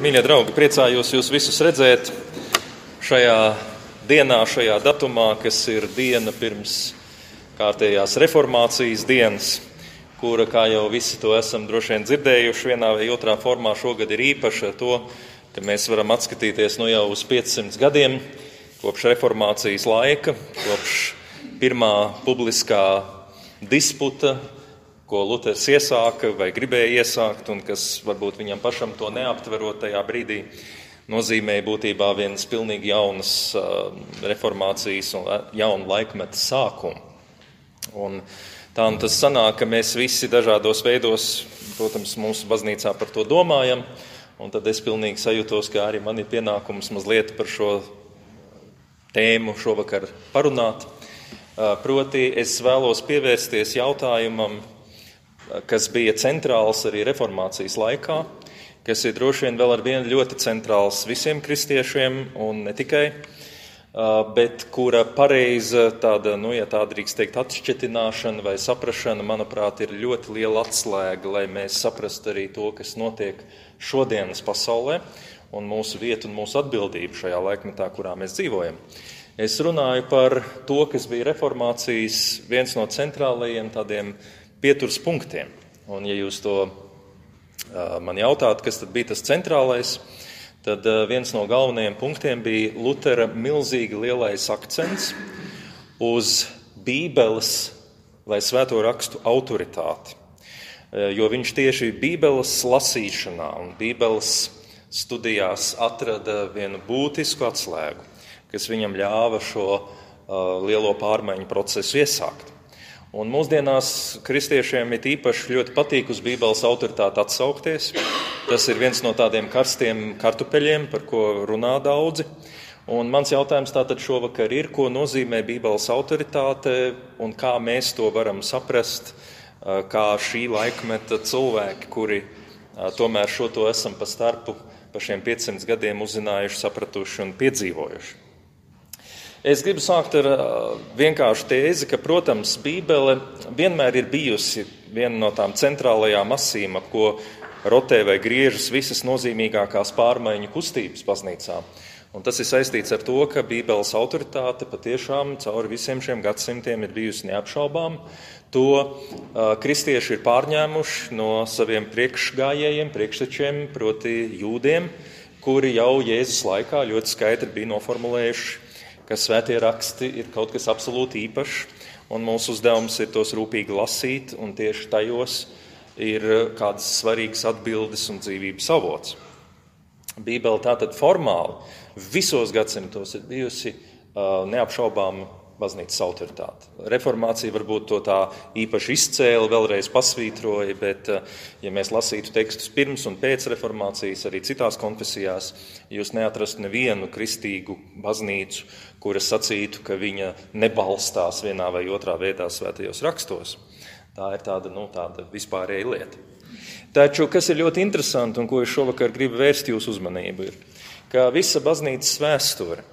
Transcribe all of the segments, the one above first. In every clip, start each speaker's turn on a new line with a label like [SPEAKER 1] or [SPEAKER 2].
[SPEAKER 1] Mīļie draugi, priecājos jūs visus redzēt šajā dienā, šajā datumā, kas ir diena pirms kārtējās reformācijas dienas, kura, kā jau visi to esam droši vien dzirdējuši, vienā vai otrā formā šogad ir īpaša ar to, ka mēs varam atskatīties jau uz 500 gadiem kopš reformācijas laika, kopš pirmā publiskā disputa, ko Luters iesāka vai gribēja iesākt, un kas varbūt viņam pašam to neaptverot tajā brīdī, nozīmēja būtībā vienas pilnīgi jaunas reformācijas un jaunu laikmeta sākumu. Un tā un tas sanāk, ka mēs visi dažādos veidos, protams, mūsu baznīcā par to domājam, un tad es pilnīgi sajūtos, ka arī man ir pienākums mazliet par šo tēmu šovakar parunāt. Proti, es vēlos pievērsties jautājumam, kas bija centrāls arī reformācijas laikā, kas ir droši vien vēl ar vienu ļoti centrāls visiem kristiešiem un ne tikai, bet kura pareiza tāda, ja tā drīkst teikt, atšķetināšana vai saprašana, manuprāt, ir ļoti liela atslēga, lai mēs saprastu arī to, kas notiek šodienas pasaulē un mūsu vietu un mūsu atbildību šajā laikmetā, kurā mēs dzīvojam. Es runāju par to, kas bija reformācijas viens no centrālajiem tādiem pieturas punktiem. Un, ja jūs to man jautāt, kas tad bija tas centrālais, tad viens no galvenajiem punktiem bija Lutera milzīgi lielais akcents uz Bībeles vai Svēto rakstu autoritāti. Jo viņš tieši Bībeles lasīšanā un Bībeles studijās atrada vienu būtisku atslēgu, kas viņam ļāva šo lielo pārmaiņu procesu iesākt. Un mūsdienās kristiešiem ir īpaši ļoti patīk uz Bībeles autoritāti atsaukties. Tas ir viens no tādiem karstiem kartupeļiem, par ko runā daudzi. Un mans jautājums tātad šovakar ir, ko nozīmē Bībeles autoritāte un kā mēs to varam saprast, kā šī laikmeta cilvēki, kuri tomēr šo to esam pa starpu pa šiem 500 gadiem uzzinājuši, sapratuši un piedzīvojuši. Es gribu sākt ar vienkāršu tēzi, ka, protams, Bībele vienmēr ir bijusi viena no tām centrālajām asīm, ap ko rotē vai griežas visas nozīmīgākās pārmaiņu kustības baznīcā. Un tas ir saistīts ar to, ka Bībeles autoritāte patiešām cauri visiem šiem gadsimtiem ir bijusi neapšaubām. To kristieši ir pārņēmuši no saviem priekšgājējiem, priekštečiem, proti jūdiem, kuri jau Jēzus laikā ļoti skaidri bija noformulējuši, ka svētie raksti ir kaut kas absolūti īpašs, un mūsu uzdevums ir tos rūpīgi lasīt, un tieši tajos ir kādas svarīgas atbildes un dzīvības avots. Bībele tātad formāli visos gadsimtos ir bijusi neapšaubām baznīcas autoritāte. Reformācija varbūt to tā īpaši izcēla, vēlreiz pasvītroja, bet, ja mēs lasītu tekstus pirms un pēc reformācijas arī citās konfesijās, jūs neatrastu nevienu kristīgu baznīcu, kura sacītu, ka viņa nebalstās vienā vai otrā veidā svētajos rakstos. Tā ir tāda vispārēja lieta. Taču, kas ir ļoti interesanti un ko es šovakar gribu vērst jūsu uzmanību, ir, ka visa baznīcas vēsture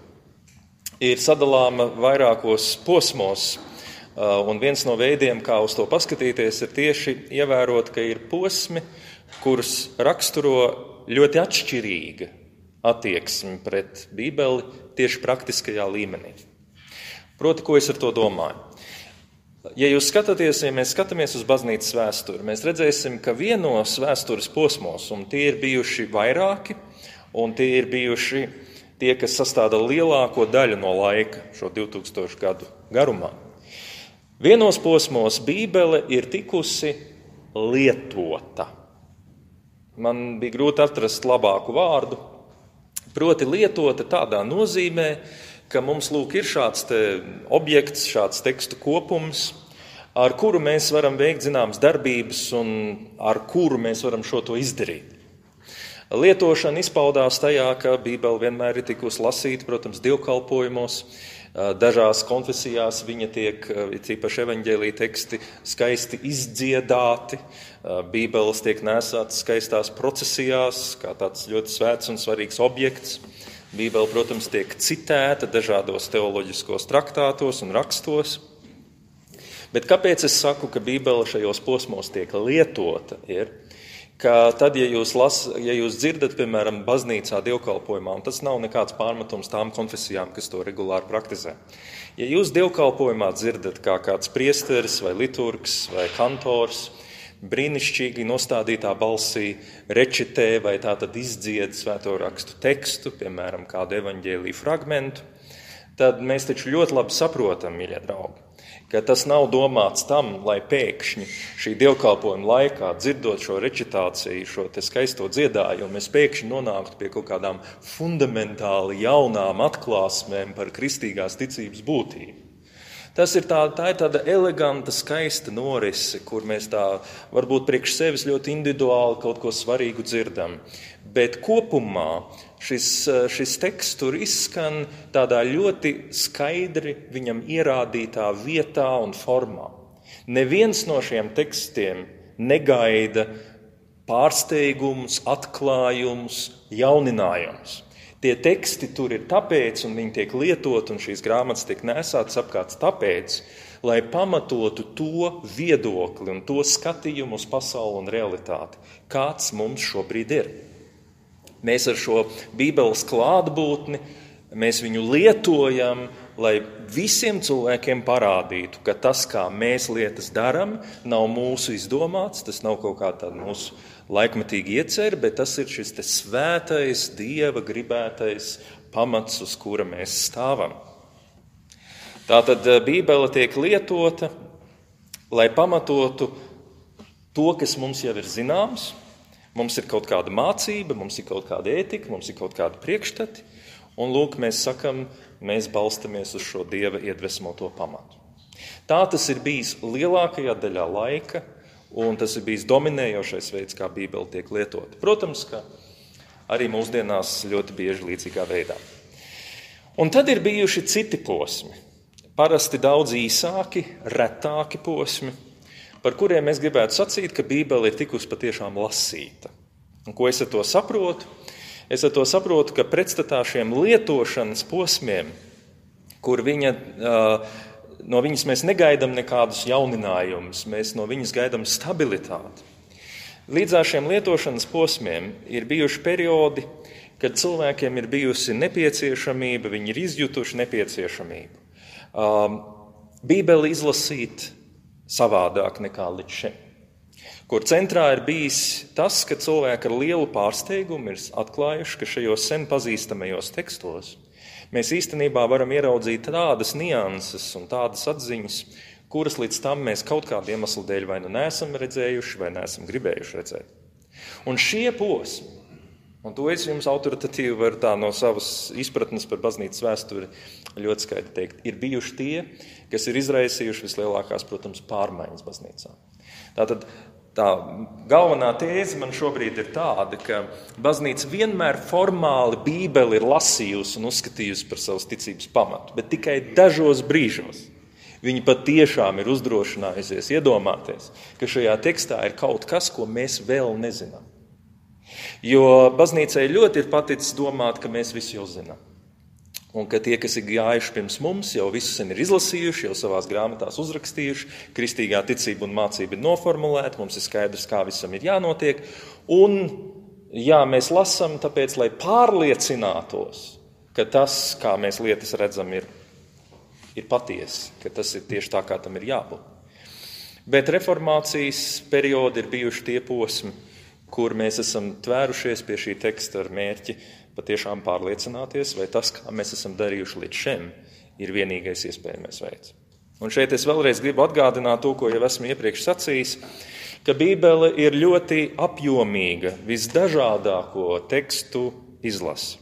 [SPEAKER 1] ir sadalāma vairākos posmos, un viens no veidiem, kā uz to paskatīties, ir tieši ievērot, ka ir posmi, kurus raksturo ļoti atšķirīga attieksme pret Bībeli tieši praktiskajā līmenī. Proti, ko es ar to domāju? Ja mēs skatāmies uz baznīcas vēsturi, mēs redzēsim, ka vienos vēstures posmos, un tie ir bijuši vairāki, un tie ir bijuši tie, kas sastāda lielāko daļu no laika šo 2000 gadu garumā. Vienos posmos Bībele ir tikusi lietota. Man bija grūti atrast labāku vārdu. Proti lietota tādā nozīmē, ka mums ir šāds objekts, šāds tekstu kopums, ar kuru mēs varam veikt zināmas darbības un ar kuru mēs varam šo to izdarīt. Lietošana izpaudās tajā, ka Bībele vienmēr ir tikusi lasīta, protams, dievkalpojumos. Dažās konfesijās viņa tiek, īpaši evaņģēlija teksti, skaisti izdziedāti. Bībeles tiek nēsātas skaistās procesijās, kā tāds ļoti svēts un svarīgs objekts. Bībele, protams, tiek citēta dažādos teoloģiskos traktātos un rakstos. Bet kāpēc es saku, ka Bībele šajos posmos tiek lietota, ir, ka tad, ja jūs dzirdat, piemēram, baznīcā dievkalpojumā, un tas nav nekāds pārmetums tām konfesijām, kas to regulāri praktizē. Ja jūs dievkalpojumā dzirdat, kā kāds priesteris vai liturgs vai kantors brīnišķīgi nostādītā balsī rečitē vai tātad izdzied svēto rakstu tekstu, piemēram, kādu evaņģēliju fragmentu, tad mēs taču ļoti labi saprotam, mīļie draugi, ka tas nav domāts tam, lai pēkšņi šī dievkalpojuma laikā, dzirdot šo recitāciju, šo te skaisto dziedājumu, mēs pēkšņi nonāktu pie kaut kādām fundamentāli jaunām atklāsmēm par kristīgās ticības būtību. Tā ir tāda eleganta, skaista norise, kur mēs tā varbūt priekš sevis ļoti individuāli kaut ko svarīgu dzirdam. Bet kopumā šis teksts tur izskan tādā ļoti skaidri viņam ierādītā vietā un formā. Neviens no šiem tekstiem negaida pārsteigumus, atklājumus, jauninājumus. Tie teksti tur ir tāpēc, un viņi tiek lietot, un šīs grāmatas tiek nesātas apkārt tāpēc, lai pamatotu to viedokli un to skatījumu uz pasauli un realitāti, kāds mums šobrīd ir. Mēs ar šo Bībeles klātbūtni, mēs viņu lietojam, lai visiem cilvēkiem parādītu, ka tas, kā mēs lietas daram, nav mūsu izdomāts, tas nav kaut kā tāda mūsu laikmetīgi iecer, bet tas ir šis te svētais, Dieva gribētais pamats, uz kura mēs stāvam. Tātad Bībele tiek lietota, lai pamatotu to, kas mums jau ir zināms. Mums ir kaut kāda mācība, mums ir kaut kāda ētika, mums ir kaut kāda priekšstati, un lūk, mēs sakam, mēs balstamies uz šo Dieva iedvesmoto pamatu. Tā tas ir bijis lielākajā daļā laika, un tas ir bijis dominējošais veids, kā Bībele tiek lietota. Protams, ka arī mūsdienās ļoti bieži līdzīgā veidā. Un tad ir bijuši citi posmi, parasti daudz īsāki, retāki posmi, par kuriem es gribētu sacīt, ka Bībele ir tikusi patiešām lasīta. Un ko es ar to saprotu? Es ar to saprotu, ka pretstatā šiem lietošanas posmiem, kur no viņas mēs negaidām nekādus jauninājumus, mēs no viņas gaidām stabilitāti. Līdzās šiem lietošanas posmiem ir bijuši periodi, kad cilvēkiem ir bijusi nepieciešamība, viņi ir izjutuši nepieciešamību. Bībeli izlasīt savādāk nekā līdz šim, kur centrā ir bijis tas, ka cilvēki ar lielu pārsteigumu ir atklājuši, ka šajos sen pazīstamajos tekstos mēs īstenībā varam ieraudzīt tādas nianses un tādas atziņas, kuras līdz tam mēs kaut kādu iemeslu dēļ vai nu neesam redzējuši, vai neesam gribējuši redzēt. Un šie posmi, un to es jums autoritatīvi varu tā no savas izpratnes par baznīcas vēsturi ļoti skaidri teikt, ir bijuši tie, kas ir izraisījuši vislielākās, protams, pārmaiņas baznīcā. Tātad tā galvenā tēze man šobrīd ir tāda, ka baznīca vienmēr formāli Bībeli ir lasījusi un uzskatījusi par savas ticības pamatu, bet tikai dažos brīžos viņa patiešām ir uzdrošinājusies iedomāties, ka šajā tekstā ir kaut kas, ko mēs vēl nezinām. Jo baznīcai ļoti ir paticis domāt, ka mēs visu jau zinām. Un ka tie, kas ir gājuši pirms mums, jau visu sen ir izlasījuši, jau savās grāmatās uzrakstījuši, kristīgā ticība un mācība ir noformulēta, mums ir skaidrs, kā visam ir jānotiek. Un, jā, mēs lasam tāpēc, lai pārliecinātos, ka tas, kā mēs lietas redzam, ir patiesi, ka tas ir tieši tā, kā tam ir jābūt. Bet reformācijas periodi ir bijuši tie posmi, kur mēs esam tvērušies pie šī teksta ar mērķi patiešām pārliecināties, vai tas, kā mēs esam darījuši līdz šim, ir vienīgais iespējamais veids. Un šeit es vēlreiz gribu atgādināt to, ko jau esmu iepriekš sacījis, ka Bībele ir ļoti apjomīga, visdažādāko tekstu izlase.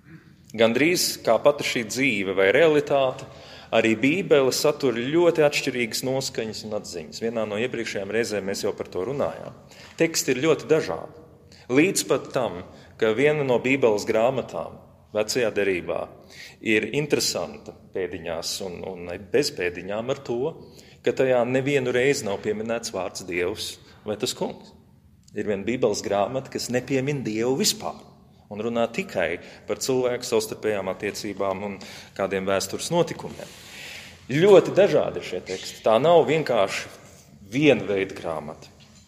[SPEAKER 1] Gandrīz kā pati šī dzīve vai realitāte, arī Bībele satur ļoti atšķirīgas noskaņas un atziņas. Vienā no iepriekšējām reizēm mēs jau par to runājām. Teksti ir ļoti dažādi. Līdz pat tam, ka viena no Bībeles grāmatām vecajā derībā ir interesanta pēdiņās un bez pēdiņām ar to, ka tajā nevienu reizi nav pieminēts vārds Dievs vai tas kungs. Ir viena Bībeles grāmata, kas nepiemin Dievu vispār un runā tikai par cilvēku savstarpējām attiecībām un kādiem vēstures notikumiem. Ļoti dažādi ir šie teksti. Tā nav vienkārši viena veida grāmata.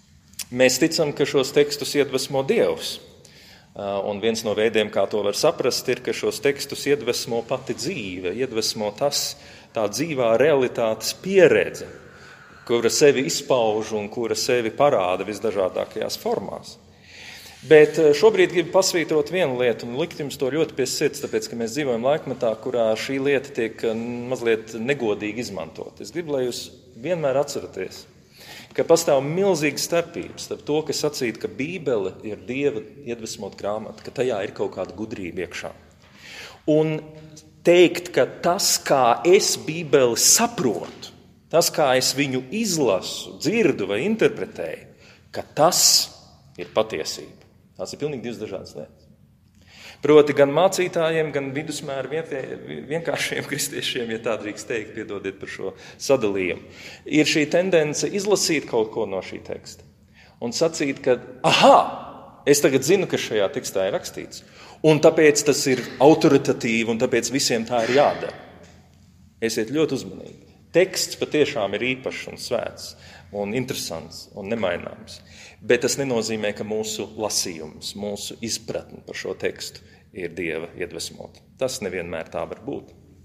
[SPEAKER 1] Mēs ticam, ka šos tekstus iedvesmo Dievs. Un viens no veidiem, kā to var saprast, ir, ka šos tekstus iedvesmo pati dzīve, iedvesmo tā dzīvā realitātes pieredze, kura sevi izpauž un kura sevi parāda visdažādākajās formās. Bet šobrīd gribu pasvītrot vienu lietu un likt jums to ļoti pie sirds, tāpēc, ka mēs dzīvojam laikmetā, kurā šī lieta tiek mazliet negodīgi izmantot. Es gribu, lai jūs vienmēr atceraties, ka pastāv milzīga starpība starp to, ka sacīt, ka Bībele ir Dieva iedvesmot grāmata, ka tajā ir kaut kāda gudrība iekšā. Un teikt, ka tas, kā es Bībeli saprotu, tas, kā es viņu izlasu, dzirdu vai interpretēju, ka tas ir patiesība. Tās ir pilnīgi divas dažādas lietas. Proti gan mācītājiem, gan vidusmēra vienkāršiem kristiešiem, ja tā drīkst teikt, piedodiet par šo sadalījumu, ir šī tendence izlasīt kaut ko no šī teksta un sacīt, ka, es tagad zinu, kas šajā tekstā ir rakstīts, un tāpēc tas ir autoritatīvi, un tāpēc visiem tā ir jādara. Esiet ļoti uzmanīgi. Teksts patiešām ir īpašs un svēts, un interesants un nemaināms, bet tas nenozīmē, ka mūsu lasījums, mūsu izpratne par šo tekstu ir Dieva iedvesmota. Tas nevienmēr tā var būt.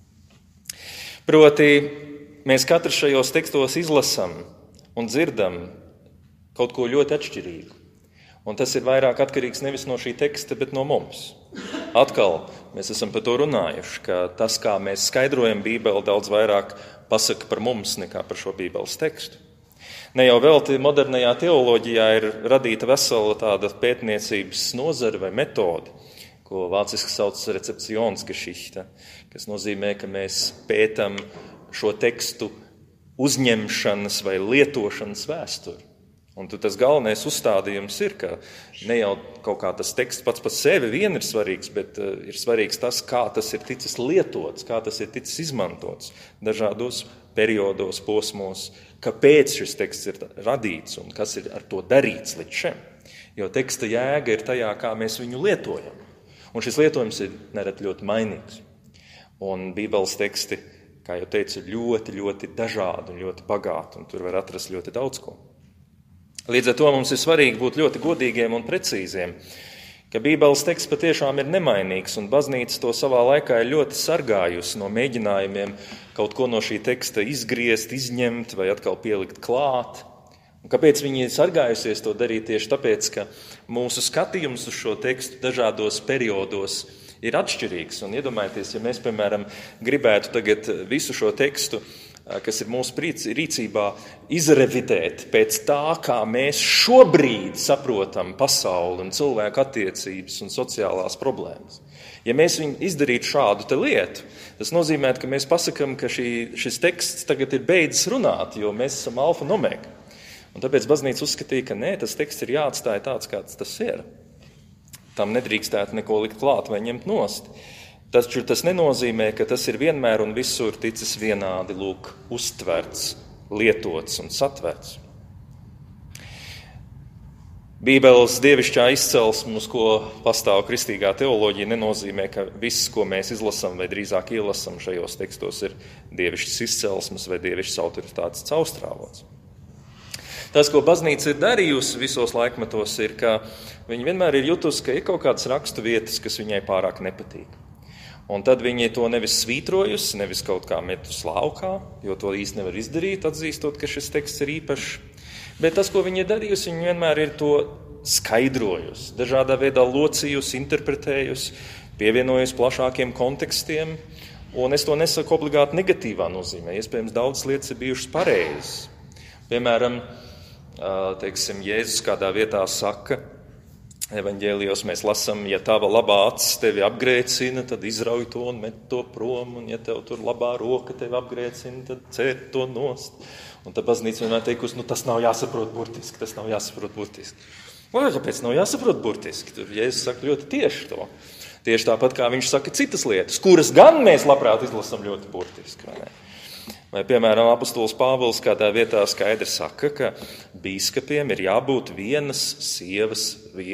[SPEAKER 1] Proti, mēs katrs šajos tekstos izlasam un dzirdam kaut ko ļoti atšķirīgu. Un tas ir vairāk atkarīgs nevis no šī teksta, bet no mums. Atkal, mēs esam par to runājuši, ka tas, kā mēs skaidrojam Bībeli, daudz vairāk pasaka par mums nekā par šo Bībeles tekstu. Ne jau velti modernajā teoloģijā ir radīta vesela tāda pētniecības nozara vai metode, ko vāciski sauc receptionsgeschichte, kas nozīmē, ka mēs pētam šo tekstu uzņemšanas vai lietošanas vēsturi. Un tas galvenais uzstādījums ir, ka ne jau kaut kā tas teksts pats par sevi vien ir svarīgs, bet ir svarīgs tas, kā tas ir ticis lietots, kā tas ir ticis izmantots dažādos periodos, posmos, kāpēc šis teksts ir radīts un kas ir ar to darīts līdz šim. Jo teksta jēga ir tajā, kā mēs viņu lietojam. Un šis lietojums ir nereti ļoti mainīgs. Un Bībeles teksti, kā jau teicu, ir ļoti, ļoti dažādi un ļoti bagāti, un tur var atrast ļoti daudz ko. Līdz ar to mums ir svarīgi būt ļoti godīgiem un precīziem, ka Bībeles teksts patiešām ir nemainīgs, un baznīca to savā laikā ir ļoti sargājusi no mēģinājumiem kaut ko no šī teksta izgriezt, izņemt vai atkal pielikt klāt. Un kāpēc viņi ir sargājusies to darīt? Tieši tāpēc, ka mūsu skatījums uz šo tekstu dažādos periodos ir atšķirīgs. Un iedomājieties, ja mēs, piemēram, gribētu tagad visu šo tekstu, kas ir mūsu rīcībā, izrevidēt pēc tā, kā mēs šobrīd saprotam pasauli un cilvēku attiecības un sociālās problēmas. Ja mēs viņu izdarītu šādu te lietu, tas nozīmē, ka mēs pasakam, ka šis teksts tagad ir beidzis runāt, jo mēs esam alfa un omega. Un tāpēc baznīca uzskatīja, ka nē, tas teksts ir jāatstāja tāds, kāds tas ir. Tam nedrīkstētu neko likt klāt vai ņemt nost. Taču tas nenozīmē, ka tas ir vienmēr un visur ticis vienādi uztverts, lietots un satverts. Bībeles dievišķā izcelsme, uz ko pastāv kristīgā teoloģija, nenozīmē, ka viss, ko mēs izlasam vai drīzāk ielasam šajos tekstos, ir dievišķas izcelsmes vai dievišķas autoritātes caurstrāvots. Tas, ko baznīca ir darījusi visos laikmetos, ir, ka viņa vienmēr ir jutusi, ka ir kaut kādas rakstu vietas, kas viņai pārāk nepatīk. Un tad viņi to nevis svītrojusi, nevis kaut kā metus laukā, jo to īsti nevar izdarīt, atzīstot, ka šis teksts ir īpašs. Bet tas, ko viņi ir darījusi, viņi vienmēr ir to skaidrojusi, dažādā veidā locījusi, interpretējusi, pievienojusi plašākiem kontekstiem. Un es to nesaku obligāti negatīvā nozīmē. Iespējams, daudzas lietas ir bijušas pareizas. Piemēram, Jēzus kādā vietā saka, evaņģēlijos mēs lasām, ja tava labā acis tevi apgrēcina, tad izrauj to un met to prom, un ja tev tur labā roka tevi apgrēcina, tad cēr to nost. Un tad baznīca vienmēr teikusi, tas nav jāsaprot burtiski, tas nav jāsaprot burtiski. Kāpēc nav jāsaprot burtiski? Tur Jēzus saka ļoti tieši to. Tieši tāpat, kā viņš saka citas lietas, kuras gan mēs labprāt izlasam ļoti burtiski, vai ne? Vai, piemēram, apostols Pāvils kādā vietā skaidri saka, ka bīskapiem ir jābūt vienas sievas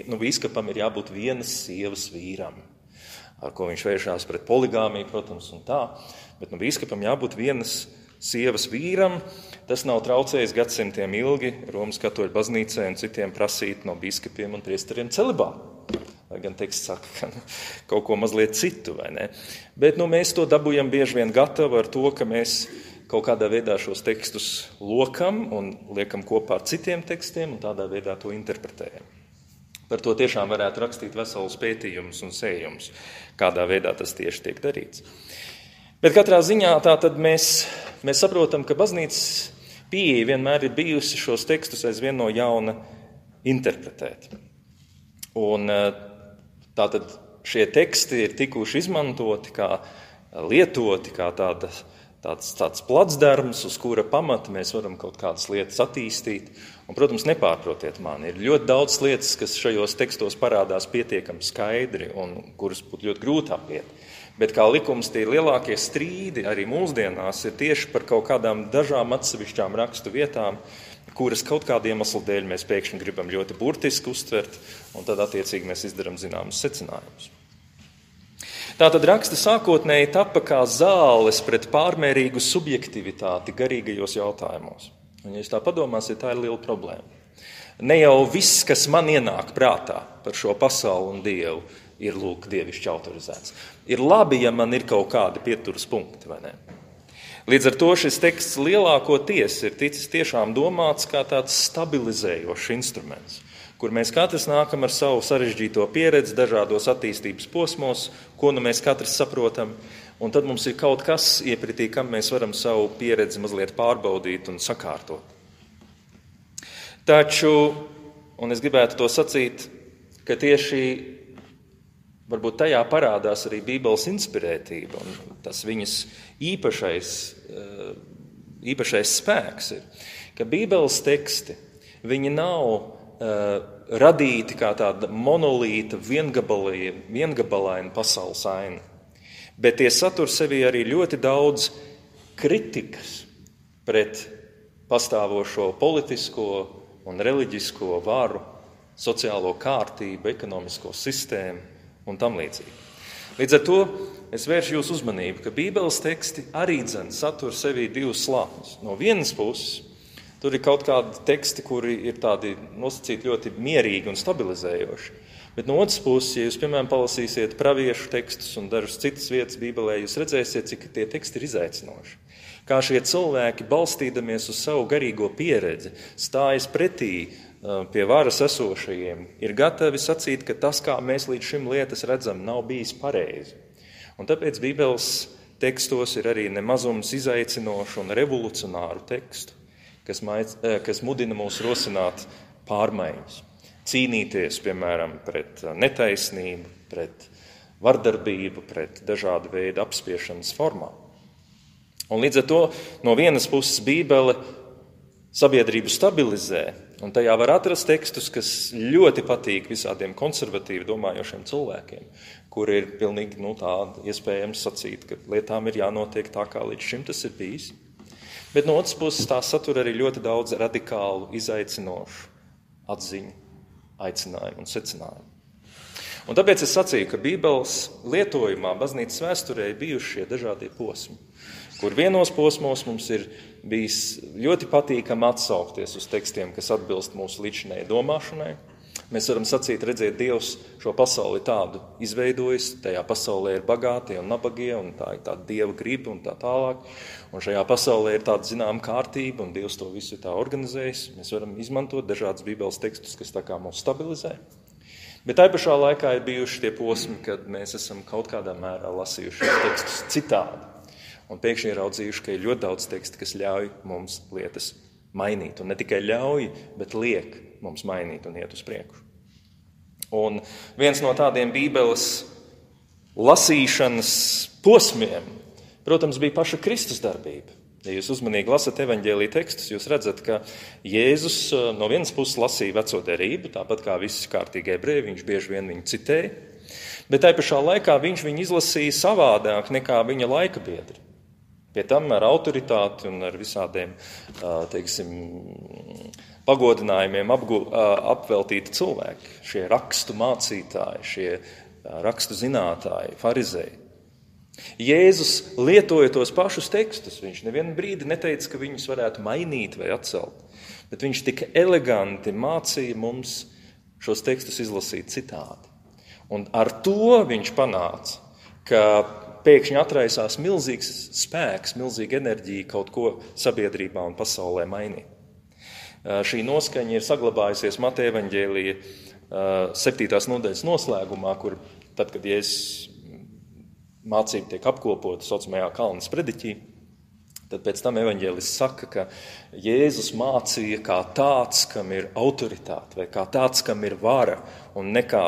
[SPEAKER 1] vīram, ar ko viņš vēršās pret poligāmiju, protams, un tā, bet bīskapam jābūt vienas sievas vīram, tas nav traucējis gadsimtiem ilgi Romas katoļu baznīcai un citiem prasīt no biskupiem un priesteriem celibātu. Lai gan teksts saka kaut ko mazliet citu, vai ne? Bet mēs to dabūjam bieži vien gatavu ar to, ka mēs kaut kādā veidā šos tekstus lokam un liekam kopā ar citiem tekstiem un tādā veidā to interpretējam. Par to tiešām varētu rakstīt veselus pētījumus un sējumus, kādā veidā tas tieši tiek darīts. Bet katrā ziņā tātad mēs saprotam, ka baznīcas pieeja vienmēr ir bijusi šos tekstus aizvien no jauna interpretēt. Un tātad šie teksti ir tikuši izmantoti, kā lietoti, kā tāds placdarms, uz kura pamata mēs varam kaut kādas lietas attīstīt. Un, protams, nepārprotiet mani, ir ļoti daudz lietas, kas šajos tekstos parādās pietiekami skaidri un kuras būtu ļoti grūti apiet. Bet kā likums, tie lielākie strīdi arī mūsdienās ir tieši par kaut kādām dažām atsevišķām rakstu vietām, kuras kaut kādu iemeslu dēļ mēs pēkšņi gribam ļoti burtiski uztvert, un tad attiecīgi mēs izdarām zināmus secinājumus. Tātad raksti sākotnēji tapa kā zāles pret pārmērīgu subjektivitāti garīgajos jautājumos. Un, ja jūs tā padomāsiet, tā ir liela problēma. Ne jau viss, kas man ienāk prātā par šo pasauli un Dievu, ir lūk dievišķi autorizēts. Ir labi, ja man ir kaut kādi pieturas punkti, vai ne? Līdz ar to šis teksts lielākoties ir ticis tiešām domāts kā tāds stabilizējošs instruments, kur mēs katrs nākam ar savu sarežģīto pieredzi dažādos attīstības posmos, ko mēs katrs saprotam, un tad mums ir kaut kas iepratī, kam mēs varam savu pieredzi mazliet pārbaudīt un sakārtot. Taču, un es gribētu to sacīt, ka tieši varbūt tajā parādās arī Bībeles inspirētība, un tas viņas īpašais spēks ir, ka Bībeles teksti, viņi nav radīti kā tāda monolīta, viengabalaina pasaules aina, bet tie satur sevī arī ļoti daudz kritikas pret pastāvošo politisko un reliģisko varu, sociālo kārtību, ekonomisko sistēmu un tam līdzīgi. Līdz ar to es vēršu jūsu uzmanību, ka Bībeles teksti arī satur sevī divus slāņus. No vienas puses, tur ir kaut kādi teksti, kuri ir tādi nosacīti ļoti mierīgi un stabilizējoši. Bet no otras puses, ja jūs, piemēram, palasīsiet praviešu tekstus un dažas citas vietas Bībelē, jūs redzēsiet, cik tie teksti ir izaicinoši. Kā šie cilvēki, balstīdamies uz savu garīgo pieredzi, stājas pretī pie varas esošajiem, ir gatavi sacīt, ka tas, kā mēs līdz šim lietas redzam, nav bijis pareizi. Un tāpēc Bībeles tekstos ir arī nemazums izaicinošu un revolucionāru tekstu, kas mudina mūs rosināt pārmaiņas. Cīnīties, piemēram, pret netaisnību, pret vardarbību, pret dažādu veidu apspiešanas formām. Un līdz ar to no vienas puses Bībele sabiedrību stabilizē, un tajā var atrast tekstus, kas ļoti patīk visādiem konservatīvi domājošiem cilvēkiem, kuri ir pilnīgi tādi iespējams sacīt, ka lietām ir jānotiek tā, kā līdz šim tas ir bijis. Bet no otras puses tā satura arī ļoti daudz radikālu, izaicinošu atziņu, aicinājumu un secinājumu. Un tāpēc es sacīju, ka Bībeles lietojumā baznīcas vēsturē ir bijuši šie dažādie posmi, kur vienos posmos mums ir bijis ļoti patīkami atsaukties uz tekstiem, kas atbilst mūsu līdzinējai domāšanai. Mēs varam sacīt, redzēt, Dievs šo pasauli tādu izveidojis, tajā pasaulē ir bagātie un nabagie, un tā ir tāda Dieva griba un tā tālāk. Un šajā pasaulē ir tāda zināma kārtība, un Dievs to visu ir tā organizējis. Mēs varam izmantot dažādas Bībeles tekstus, kas tā kā mūs stabilizē. Bet tai pašā laikā ir bijuši tie posmi, kad mēs esam kaut kādā mērā lasījuši šos tekstus citādi. Un pēkšņi ieraudzījuši, ka ir ļoti daudz tekstu, kas ļauj mums lietas mainīt. Un ne tikai ļauj, bet liek mums mainīt un iet uz priekšu. Un viens no tādiem Bībeles lasīšanas posmiem, protams, bija paša Kristus darbība. Ja jūs uzmanīgi lasat evaņģēlija tekstus, jūs redzat, ka Jēzus no vienas puses lasīja veco derību, tāpat kā visi kārtīgi ebreji, viņš bieži vien viņu citēja, bet tai pašā laikā viņš viņu izlasīja savādāk nekā viņa laika biedri. Pie tam ar autoritāti un ar visādiem, pagodinājumiem apveltīti cilvēki, šie rakstu mācītāji, šie rakstu zinātāji, farizēji. Jēzus lietoja tos pašus tekstus. Viņš nevienu brīdi neteica, ka viņus varētu mainīt vai atcelt, bet viņš tik eleganti mācīja mums šos tekstus izlasīt citādi. Un ar to viņš panāca, ka pēkšņi atraisās milzīgs spēks, milzīga enerģija kaut ko sabiedrībā un pasaulē mainīt. Šī noskaņa ir saglabājusies Mateja evaņģēlija 7. nodaļas noslēgumā, kur tad, kad Jēzus mācība tiek apkopota saucamajā Kalnas prediķī, tad pēc tam evaņģēlists saka, ka Jēzus mācīja kā tāds, kam ir autoritāte, vai kā tāds, kam ir vara, un ne kā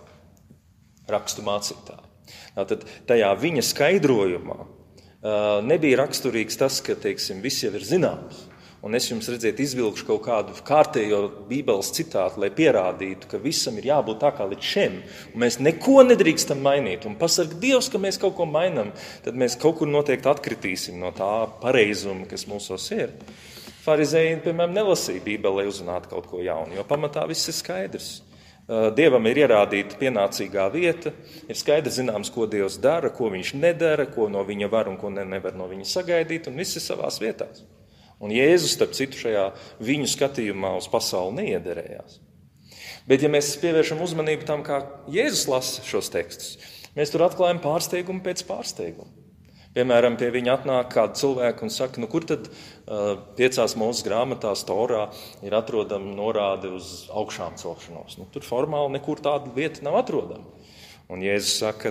[SPEAKER 1] rakstu mācītāji. Tātad tajā viņa skaidrojumā nebija raksturīgs tas, ka, teiksim, viss jau ir zināms. Un es jums, redziet, izvilkšu kaut kādu kārtējo Bībeles citātu, lai pierādītu, ka visam ir jābūt tā kā līdz šim. Un mēs neko nedrīkstam mainīt. Un pasarg Dievs, ka mēs kaut ko mainām, tad mēs kaut kur noteikti atkritīsim no tā pareizuma, kas mūsos ir. Farizēji, piemēram, nelasīja Bībeli, lai uzzinātu kaut ko jaunu, jo pamatā viss ir skaidrs. Dievam ir ierādīta pienācīgā vieta, ir skaidrs zināms, ko Dievs dara, ko viņš nedara, ko no viņa var un ko nevar no viņa sagaidīt, un viss ir savās vietās. Un Jēzus, starp citu, šajā viņu skatījumā uz pasauli neiederējās. Bet, ja mēs pievēršam uzmanību tam, kā Jēzus lasa šos tekstus, mēs tur atklājam pārsteigumu pēc pārsteiguma. Piemēram, pie viņa atnāk kāda cilvēka un saka, kur tad 5 Mūzes grāmatās Torā ir atrodama norāde uz augšām celšanos. Tur formāli nekur tāda vieta nav atrodama. Un Jēzus saka,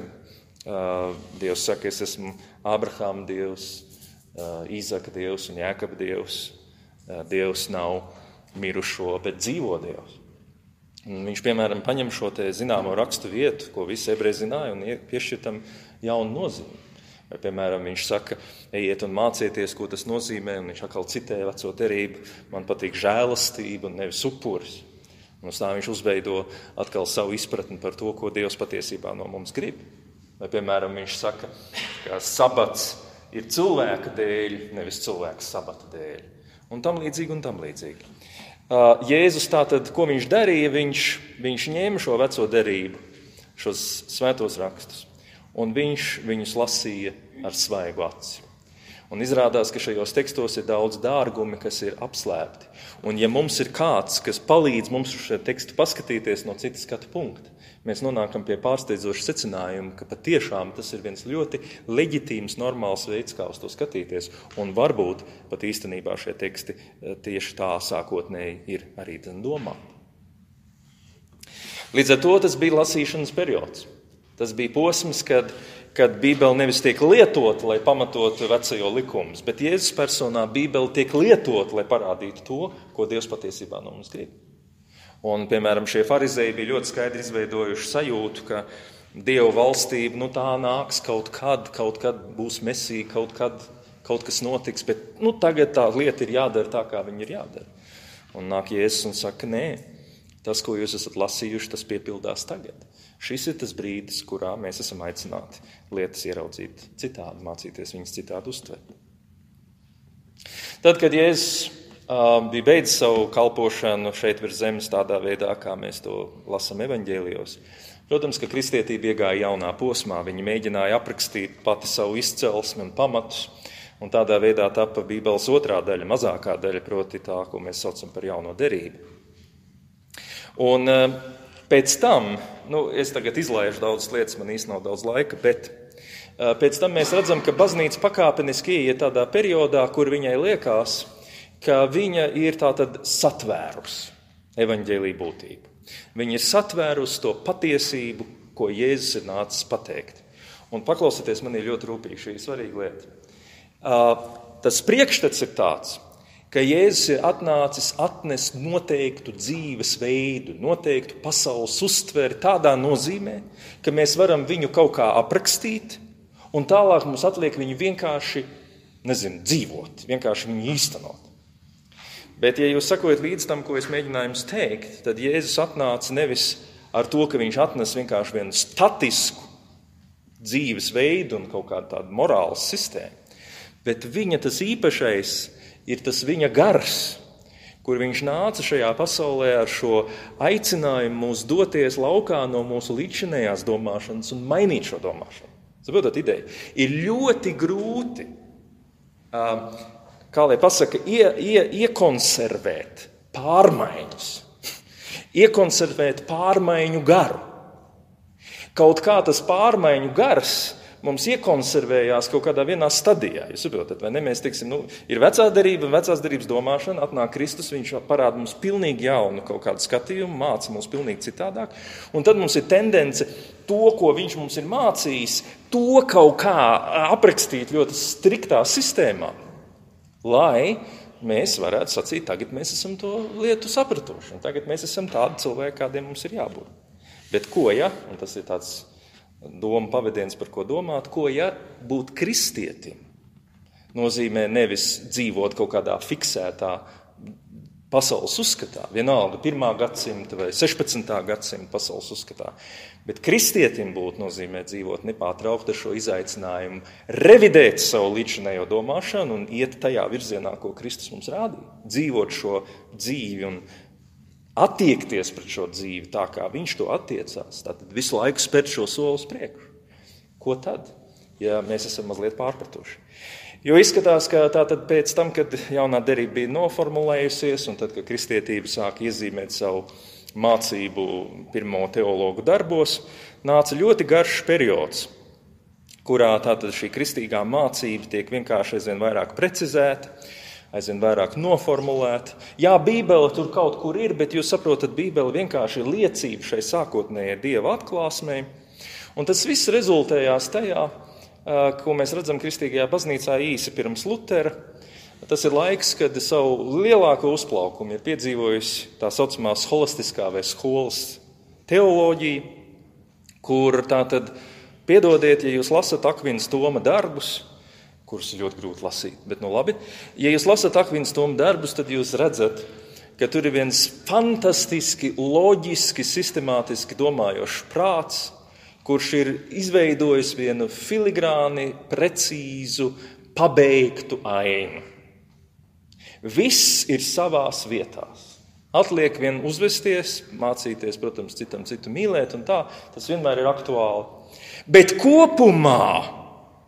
[SPEAKER 1] Dievs saka, es esmu Ābrahāma Dievs, Īzaka Dievs un Jēkaba Dievs. Dievs nav mirušo, bet dzīvo Dievs. Un viņš, piemēram, paņem šo te zināmo rakstu vietu, ko visi ebreji zināja, un piešķir tam jaunu nozīmi. Vai, piemēram, viņš saka, ejiet un mācieties, ko tas nozīmē, un viņš atkal citē veco derību, man patīk žēlastība un nevis upuris. Un uz tā viņš uzveido atkal savu izpratni par to, ko Dievs patiesībā no mums grib. Vai, piemēram, viņš saka, ka sabats ir cilvēka dēļ, nevis cilvēka sabata dēļ. Un tam līdzīgi. Jēzus tātad, ko viņš darīja, viņš ņēma šo veco derību, šos svētos rakstus, un viņš viņus lasīja ar svaigu aci. Un izrādās, ka šajos tekstos ir daudz dārgumi, kas ir apslēpti. Un ja mums ir kāds, kas palīdz mums šo tekstu paskatīties no citas skatu punkta, mēs nonākam pie pārsteidzoša secinājuma, ka patiešām tas ir viens ļoti leģitīms, normāls veids, kā uz to skatīties. Un varbūt pat īstenībā šie teksti tieši tā sākotnēji ir arī domāti. Līdz ar to tas bija lasīšanas periods. Tas bija posms, kad Bībele nevis tiek lietota, lai pamatotu vecajo likumus, bet Jēzus personā Bībele tiek lietota, lai parādītu to, ko Dievs patiesībā no mums grib. Un, piemēram, šie farizēji bija ļoti skaidri izveidojuši sajūtu, ka Dieva valstība, tā nāks kaut kad būs Mesija, kaut kas notiks, bet tagad tā lieta ir jādara tā, kā viņa ir jādara. Un nāk Jēzus un saka, nē, tas, ko jūs esat lasījuši, tas piepildās tagad. Šis ir tas brīdis, kurā mēs esam aicināti lietas ieraudzīt citādi, mācīties viņas citādi uztvert. Tad, kad Jēzus bija beidzis savu kalpošanu šeit virs zemes tādā veidā, kā mēs to lasam evaņģēlijos, protams, ka kristietība iegāja jaunā posmā. Viņi mēģināja aprakstīt pati savu izcelsmi un pamatus, un tādā veidā tapa Bībeles otrā daļa, mazākā daļa, proti tā, ko mēs saucam par jauno derību. Un pēc tam, es tagad izlaižu daudzas lietas, man īsti nav daudz laika, bet pēc tam mēs redzam, ka baznīca pakāpeniski ieiet tādā periodā, kur viņai liekas, ka viņa ir tātad satvērusi evaņģēlija būtību. Viņa ir satvērusi to patiesību, ko Jēzus ir nācis pateikt. Un paklausieties, man ir ļoti rūpīgi šī svarīga lieta. Tas priekšstats ir tāds, ka Jēzus ir atnest noteiktu dzīves veidu, noteiktu pasaules uztveri tādā nozīmē, ka mēs varam viņu kaut kā aprakstīt, un tālāk mums atliek viņu vienkārši, dzīvot, vienkārši viņu īstenot. Bet, ja jūs sakojat līdz tam, ko es mēģināju jums teikt, tad Jēzus atnāca nevis ar to, ka viņš atnes vienkārši vienu statisku dzīves veidu un kaut kādu tādu morāles sistēmu, bet viņa tas īpašais ir tas viņa gars, kur viņš nāca šajā pasaulē ar šo aicinājumu mūs doties laukā no mūsu līdzinējās domāšanas un mainīt šo domāšanu. Saprotat ideju? Ir ļoti grūti, kā lai pasaka, iekonservēt pārmaiņas, iekonservēt pārmaiņu garu. Kaut kā tas pārmaiņu gars mums iekonservējās kaut kādā vienā stadijā. Jūs saprotat, vai ne? Mēs teiksim, ir vecā derība, vecās derības domāšana, atnāk Kristus, viņš parāda mums pilnīgi jaunu kaut kādu skatījumu, māca mums pilnīgi citādāk. Un tad mums ir tendence to, ko viņš mums ir mācījis, to kaut kā aprakstīt ļoti striktā sistēmā, lai mēs varētu sacīt, tagad mēs esam to lietu sapratuši, un tagad mēs esam tādi cilvēki, kādiem mums ir jābūt. Bet ko, ja, un tas ir tāds doma pavadiens, par ko domāt, ko, ja būt kristietim nozīmē nevis dzīvot kaut kādā fiksētā pasaules uzskatā, vienalga 1. gadsimta vai 16. gadsimta pasaules uzskatā, bet kristietim būt nozīmē dzīvot nepārtraukti ar šo izaicinājumu, revidēt savu līdzinējo domāšanu un iet tajā virzienā, ko Kristus mums rādīja, dzīvot šo dzīvi un attiekties pret šo dzīvi tā, kā viņš to attiecās, tātad visu laiku spērt šo soli uz priekšu. Ko tad, ja mēs esam mazliet pārpratuši? Jo izskatās, ka tātad pēc tam, kad jaunā derība bija noformulējusies, un tad, kad kristietība sāka iezīmēt savu mācību pirmo teologu darbos, nāca ļoti garš periods, kurā tātad šī kristīgā mācība tiek vienkārši aizvien vairāk precizēta, aizvien vairāk noformulēt. Jā, Bībele tur kaut kur ir, bet jūs saprotat, Bībele vienkārši ir liecība šai sākotnējai Dieva atklāsmei. Un tas viss rezultējās tajā, ko mēs redzam kristīgajā baznīcā īsi pirms Lutera. Tas ir laiks, kad savu lielāko uzplaukumu ir piedzīvojusi tā saucamā holistiskā vai skolas teoloģija, kur tātad, piedodiet, ja jūs lasat Akvinas Toma darbus, kurus ir ļoti grūti lasīt, bet labi. Ja jūs lasat Akvinas Toma darbus, tad jūs redzat, ka tur ir viens fantastiski, loģiski, sistemātiski domājošs prāts, kurš ir izveidojis vienu filigrāni, precīzu, pabeigtu ainu. Viss ir savās vietās. Atliek vien uzvesties, mācīties, protams, citam citu mīlēt, un tā, tas vienmēr ir aktuāli. Bet kopumā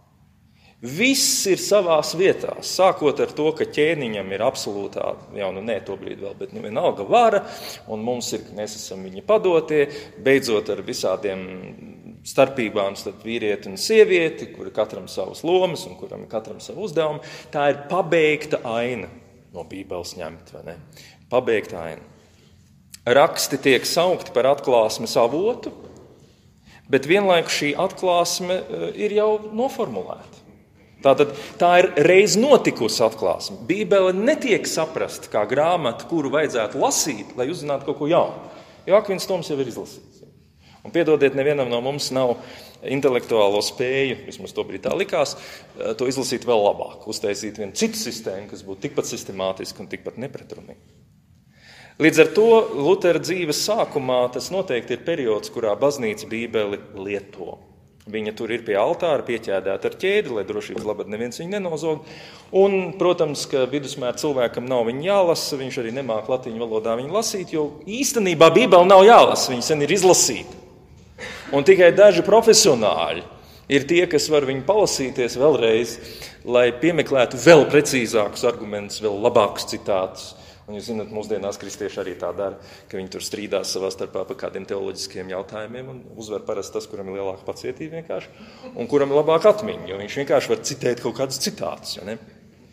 [SPEAKER 1] viss ir savās vietās, sākot ar to, ka ķēniņam ir absolūtā, tobrīd vēl, bet vienalga vara, un mums ir, mēs esam viņa padotie, beidzot ar visādiem starpībām starp vīrieti un sievieti, kuri katram savas lomas un kuram katram savu uzdevumu. Tā ir pabeigta aina no Bībeles ņemt, vai ne? Pabeigta aina. Raksti tiek saukti par atklāsmes avotu, bet vienlaikus šī atklāsme ir jau noformulēta. Tātad tā ir reiz notikusi atklāsme. Bībele netiek saprast kā grāmata, kuru vajadzētu lasīt, lai uzzinātu kaut ko jaunu. Jo Akvinas Toms jau ir izlasīts. Un piedodiet, nevienam no mums nav intelektuālo spēju, vismaz tobrīd tā likās, to izlasīt vēl labāk, uztaisīt vienu citu sistēmu, kas būtu tikpat sistemātiska un tikpat nepretrunīga. Līdz ar to Lutera dzīves sākumā tas noteikti ir periods, kurā baznīca Bībeli lieto. Viņa tur ir pie altāra, pieķēdēta ar ķēdi, lai drošības labad neviens viņu nenozog. Un, protams, ka vidusmēra cilvēkam nav viņa jālasa, viņš arī nemāk latīņu valodā viņu lasīt, jo īstenībā Bībele nav jālasa, viņa sen ir izlasīta. Un tikai daži profesionāļi ir tie, kas var viņu palasīties vēlreiz, lai piemeklētu vēl precīzākus argumentus, vēl labākus citātus. Un jūs zināt, mūsdienās kristieši arī tā dara, ka viņi tur strīdās savā starpā par kādiem teoloģiskiem jautājumiem un uzvar parasti tas, kuram ir lielāka pacietība vienkārši, un kuram ir labāka atmiņa, jo viņš vienkārši var citēt kaut kādus citātus. Ja ne?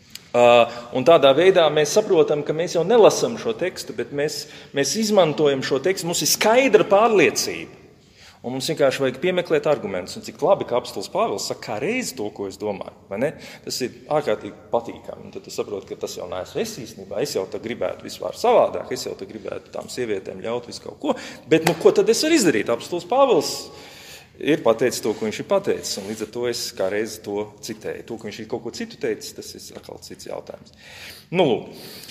[SPEAKER 1] Un tādā veidā mēs saprotam, ka mēs jau nelasam šo tekstu, bet mēs izmantojam šo tekstu, mums ir skaidra pārliecība. Un mums vienkārši vajag piemeklēt argumentus. Un cik labi, ka apostols Pāvils saka, kā reizi to, ko es domāju. Vai ne? Tas ir ārkārtīgi patīkami. Un tad tu saproti, ka tas jau neesmu es īstenībā. Es jau tā gribētu vispār savādāk. Es jau tā gribētu tām sievietēm ļaut visu kaut ko. Bet ko tad es varu izdarīt? Apostols Pāvils ir pateicis to, ko viņš ir pateicis. Un līdz ar to es kā reizi to citēju. To, ko viņš ir kaut ko citu teicis, tas ir atkal cits jautājums. Lūk.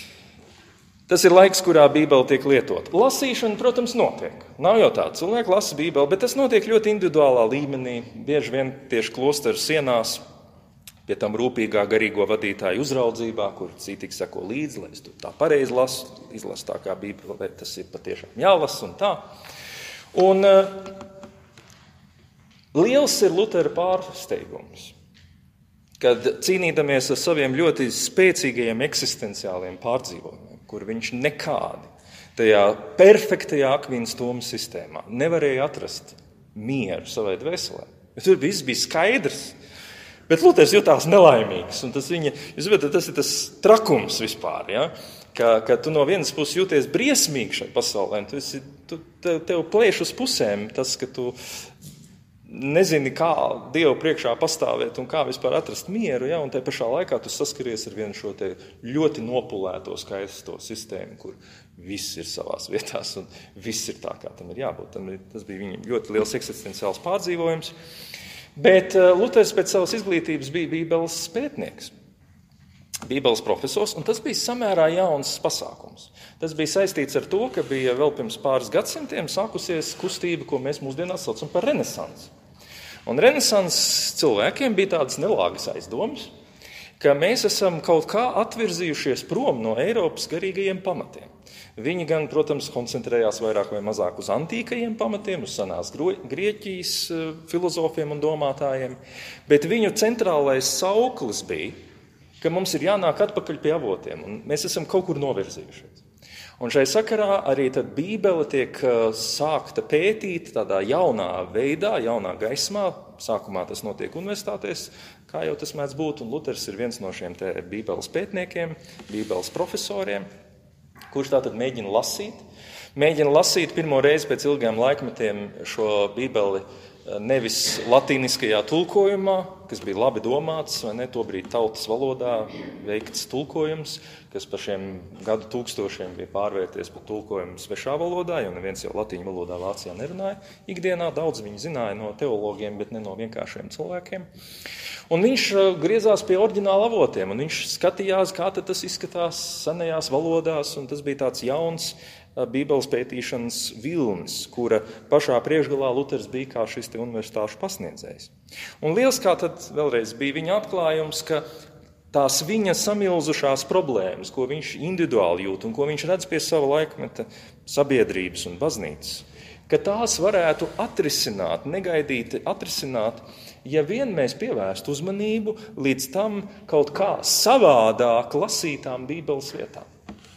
[SPEAKER 1] Tas ir laiks, kurā Bībele tiek lietota. Lasīšana, protams, notiek. Nav jau tā, cilvēki lasa Bībeli, bet tas notiek ļoti individuālā līmenī. Bieži vien tieši klosteru sienās, pie tam rūpīgā garīgo vadītāju uzraudzībā, kur citīgi seko līdzi, lai es to tā pareizi lasu, izlasu tā kā Bībele, tas ir patiešām jālasa un tā. Un Liels ir Lutera pārsteigums, kad cīnīdamies ar saviem ļoti spēcīgajiem eksistenciāliem pārdzīvojumiem, kur viņš nekādi tajā perfektajā Akvīnas Toma sistēmā nevarēja atrast mieru savai dvēselē. Tur viss bija skaidrs, bet Luters jutās nelaimīgs. Un tas ir tas trakums vispār, ja? Ka tu no vienas puses jūties briesmīgi šai pasaulē, tev plēš uz pusēm tas, ka tu nezini, kā Dievu priekšā pastāvēt un kā vispār atrast mieru, ja? Un tajā pašā laikā tu saskaries ar vienu šo te ļoti nopulēto skaisto sistēmu, kur viss ir savās vietās un viss ir tā, kā tam ir jābūt. Tas bija viņam ļoti liels eksistenciāls pārdzīvojums. Bet Luters pēc savas izglītības bija Bībeles pētnieks, Bībeles profesors, un tas bija samērā jauns pasākums. Tas bija saistīts ar to, ka bija vēl pirms pāris gadsimtiem sākusies kustība, ko mēs mūsdienās saucam par renesansi. Un renesanses cilvēkiem bija tādas nelāgas aizdomas, ka mēs esam kaut kā atvirzījušies prom no Eiropas garīgajiem pamatiem. Viņi gan, protams, koncentrējās vairāk vai mazāk uz antīkajiem pamatiem, uz senās Grieķijas filozofiem un domātājiem, bet viņu centrālais sauklis bija, ka mums ir jānāk atpakaļ pie avotiem, un mēs esam kaut kur novirzījušies. Un šai sakarā arī tad Bībele tiek sākta pētīt tādā jaunā veidā, jaunā gaismā. Sākumā tas notiek universitātēs, kā jau tas mēdz būt, un Luters ir viens no šiem te Bībeles pētniekiem, Bībeles profesoriem, kurš tātad mēģina lasīt pirmo reizi pēc ilgiem laikmetiem šo Bībeli nevis latīniskajā tulkojumā, kas bija labi domāts, vai ne, tobrīd tautas valodā veikts tulkojums, kas pa šiem gadu tūkstošiem bija pārvērties par tulkojumu svešā valodā, jo neviens jau latīņu valodā Vācijā nerunāja. Ikdienā daudz viņi zināja no teologiem, bet ne no vienkāršiem cilvēkiem. Un viņš griezās pie oriģināla avotiem, un viņš skatījās, kā tad tas izskatās senajās valodās, un tas bija tāds jauns Bībeles pētīšanas vilnis, kura pašā priekšgalā Luters bija kā šis te universitāšu pasniedzējs. Un liels kā tad vēlreiz bija viņa atklājums, ka tās viņa samilzušās problēmas, ko viņš individuāli jūt un ko viņš redz pie sava laikmeta sabiedrības un baznīcas, ka tās varētu atrisināt, negaidīti atrisināt, ja vien mēs pievērstu uzmanību līdz tam kaut kā savādāk lasītām Bībeles vietām.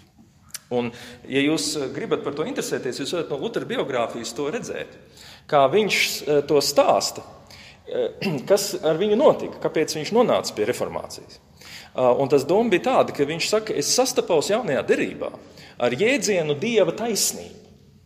[SPEAKER 1] Un, ja jūs gribat par to interesēties, jūs varat no Lutera biogrāfijas to redzēt, kā viņš to stāsta, kas ar viņu notika, kāpēc viņš nonāca pie reformācijas. Un tas doma bija tāda, ka viņš saka, es sastapos jaunajā derībā ar jēdzienu Dieva taisnība.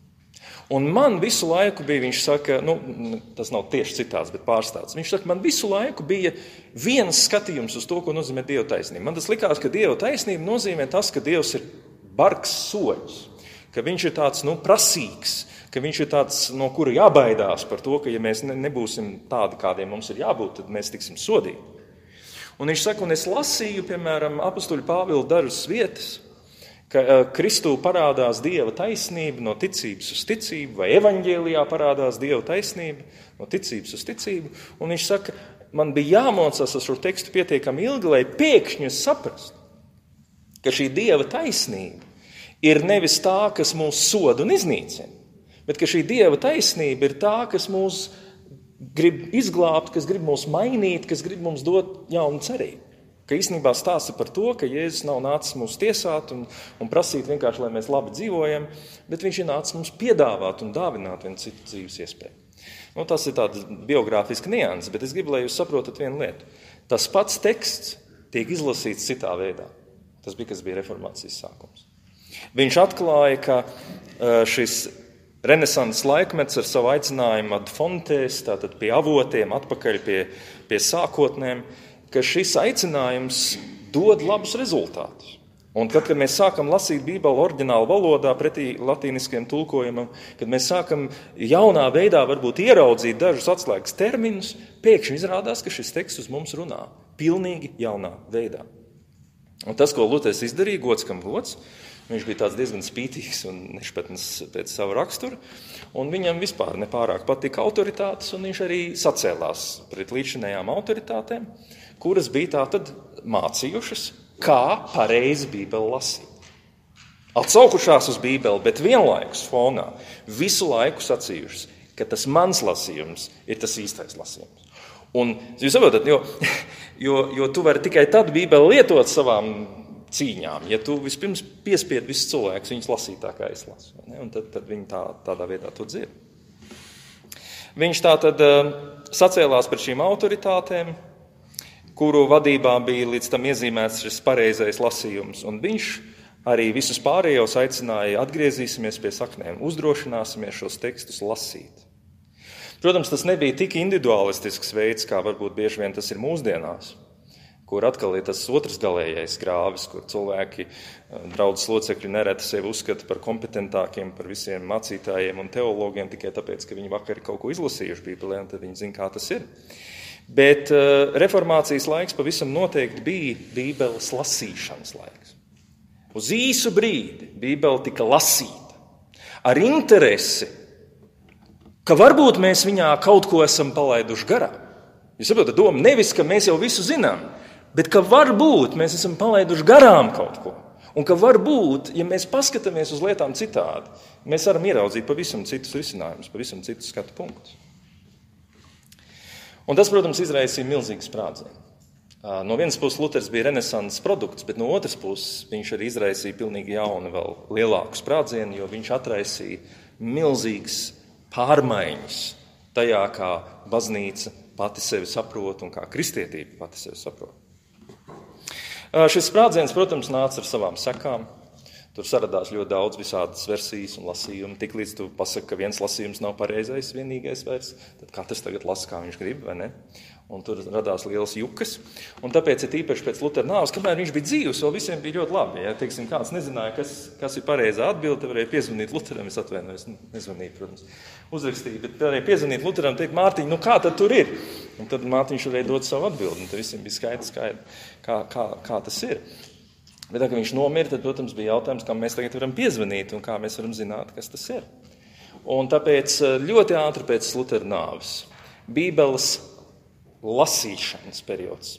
[SPEAKER 1] Un man visu laiku bija, viņš saka, tas nav tieši citāts, bet pārstāsts. Viņš saka, man visu laiku bija viens skatījums uz to, ko nozīmē Dieva taisnība. Man tas likās, ka Dieva taisnība nozīmē tas, ka Dievs ir bargs soļus, ka viņš ir tāds prasīgs, ka viņš ir tāds, no kura jābaidās par to, ka ja mēs nebūsim tādi, kādiem mums ir jābūt, tad mēs tiksim sodīti. Un viņš saka, un es lasīju, piemēram, apustuļa Pāvila dažas vietas, ka Kristū parādās Dieva taisnība no ticības uz ticību, vai evaņģēlijā parādās Dieva taisnība no ticības uz ticību. Un viņš saka, man bija jāmocās ar šo tekstu pietiekami ilgi, lai pēkšņi es saprastu, ka šī Dieva taisnība ir nevis tā, kas mūs soda un iznīcina, bet ka šī Dieva taisnība ir tā, kas mūs grib izglābt, kas grib mūs mainīt, kas grib mums dot jaunu cerību. Ka īstenībā stāsta par to, ka Jēzus nav nācis mūs tiesāt un prasīt vienkārši, lai mēs labi dzīvojam, bet viņš ir nācis mums piedāvāt un dāvināt vienu citu dzīves iespēju. Tas ir tāds biogrāfiski nianses, bet es gribu, lai jūs saprotat vienu lietu. Tas pats teksts tiek izlasīts citā veidā. Tas bija, kas bija reformācijas sākums. Viņš atklāja, ka šis renesanses laikmets ar savu aicinājumu ad fontes, tātad pie avotiem, atpakaļ pie sākotnēm, ka šis aicinājums dod labus rezultātus. Un kad mēs sākam lasīt Bībeli oriģinālu valodā pretī latīniskiem tulkojumam, kad mēs sākam jaunā veidā varbūt ieraudzīt dažus atslēgas terminus, pēkšņi izrādās, ka šis teksts uz mums runā pilnīgi jaunā veidā. Un tas, ko Luters izdarīja, gods kam gods, viņš bija tāds diezgan spītīgs un nešpatns pēc sava rakstura, un viņam vispār nepārāk patika autoritātes, un viņš arī sacēlās pret līdzinējām autoritātēm, kuras bija tātad mācījušas, kā pareizi Bībeli lasīt. Atsaukušās uz Bībeli, bet vienlaikus fonā visu laiku sacījušas, ka tas mans lasījums ir tas īstais lasījums. Un jūs saprotat, jo tu vari tikai tad Bībeli lietot savām cīņām, ja tu vispirms piespied visus cilvēkus viņus lasīt tā, kā es lasu. Un tad viņi tādā veidā to dzird. Viņš tātad sacēlās par šīm autoritātēm, kuru vadībā bija līdz tam iezīmēts šis pareizais lasījums. Un viņš arī visus pārējos aicināja atgriezīsimies pie saknēm, uzdrošināsimies šos tekstus lasīt. Protams, tas nebija tik individualistisks veids, kā varbūt bieži vien tas ir mūsdienās, kur atkal ir tas otrs galējais grāvis, kur cilvēki, draudzes locekļi nereti sevi uzskata par kompetentākiem, par visiem mācītājiem un teologiem tikai tāpēc, ka viņi vakar ir kaut ko izlasījuši Bībelē, un tad viņi zina, kā tas ir. Bet reformācijas laiks pavisam noteikti bija Bībeles lasīšanas laiks. Uz īsu brīdi Bībele tika lasīta ar interesi, ka varbūt mēs viņā kaut ko esam palaiduši garām. Jūs saprotat, doma nevis, ka mēs jau visu zinām, bet ka varbūt mēs esam palaiduši garām kaut ko. Un ka varbūt, ja mēs paskatāmies uz lietām citādi, mēs varam ieraudzīt pavisam citus risinājumus, pavisam citus skatu punktus. Un tas, protams, izraisīja milzīgu sprādzienu. No vienas puses Luters bija renesanses produkts, bet no otras puses viņš arī izraisīja pilnīgi jaunu, vēl lielāku sprādzienu, jo viņš atraisīja milzīgas pārmaiņas tajā, kā baznīca pati sevi saprot un kā kristietība pati sevi saprot. Šis sprādziens, protams, nāca ar savām sekām. Tur saradās ļoti daudz visādas versijas un lasījumu. Tik līdz tu pasaki, ka viens lasījums nav pareizais, vienīgais vairs, tad katrs tagad lasa, kā viņš grib, vai ne? Un tur radās lielas jukas. Un tāpēc ir īpaši pēc Lutera nāves, kamēr viņš bija dzīvs, vēl visiem bija ļoti labi. Ja? Teiksim, kāds nezināja, kas ir pareizā atbilde, varēja piezvanīt Luteram, es atvainojos, nezvanīju, protams, uzrakstīju, bet varēja piezvanīt Luteram, teikt, Mārtiņ, kā tad tur ir? Un tad Mārtiņš varēja dot savu atbildi, un tad visiem bija skaidrs, kā tas ir. Bet, kad viņš nomira, tad, protams, bija jautājums, kam mēs tagad varam piezvanīt un kā mēs varam zināt, kas tas ir. Un tāpēc ļoti ātri pēc Lutera nāves Bībeles lasīšanas periods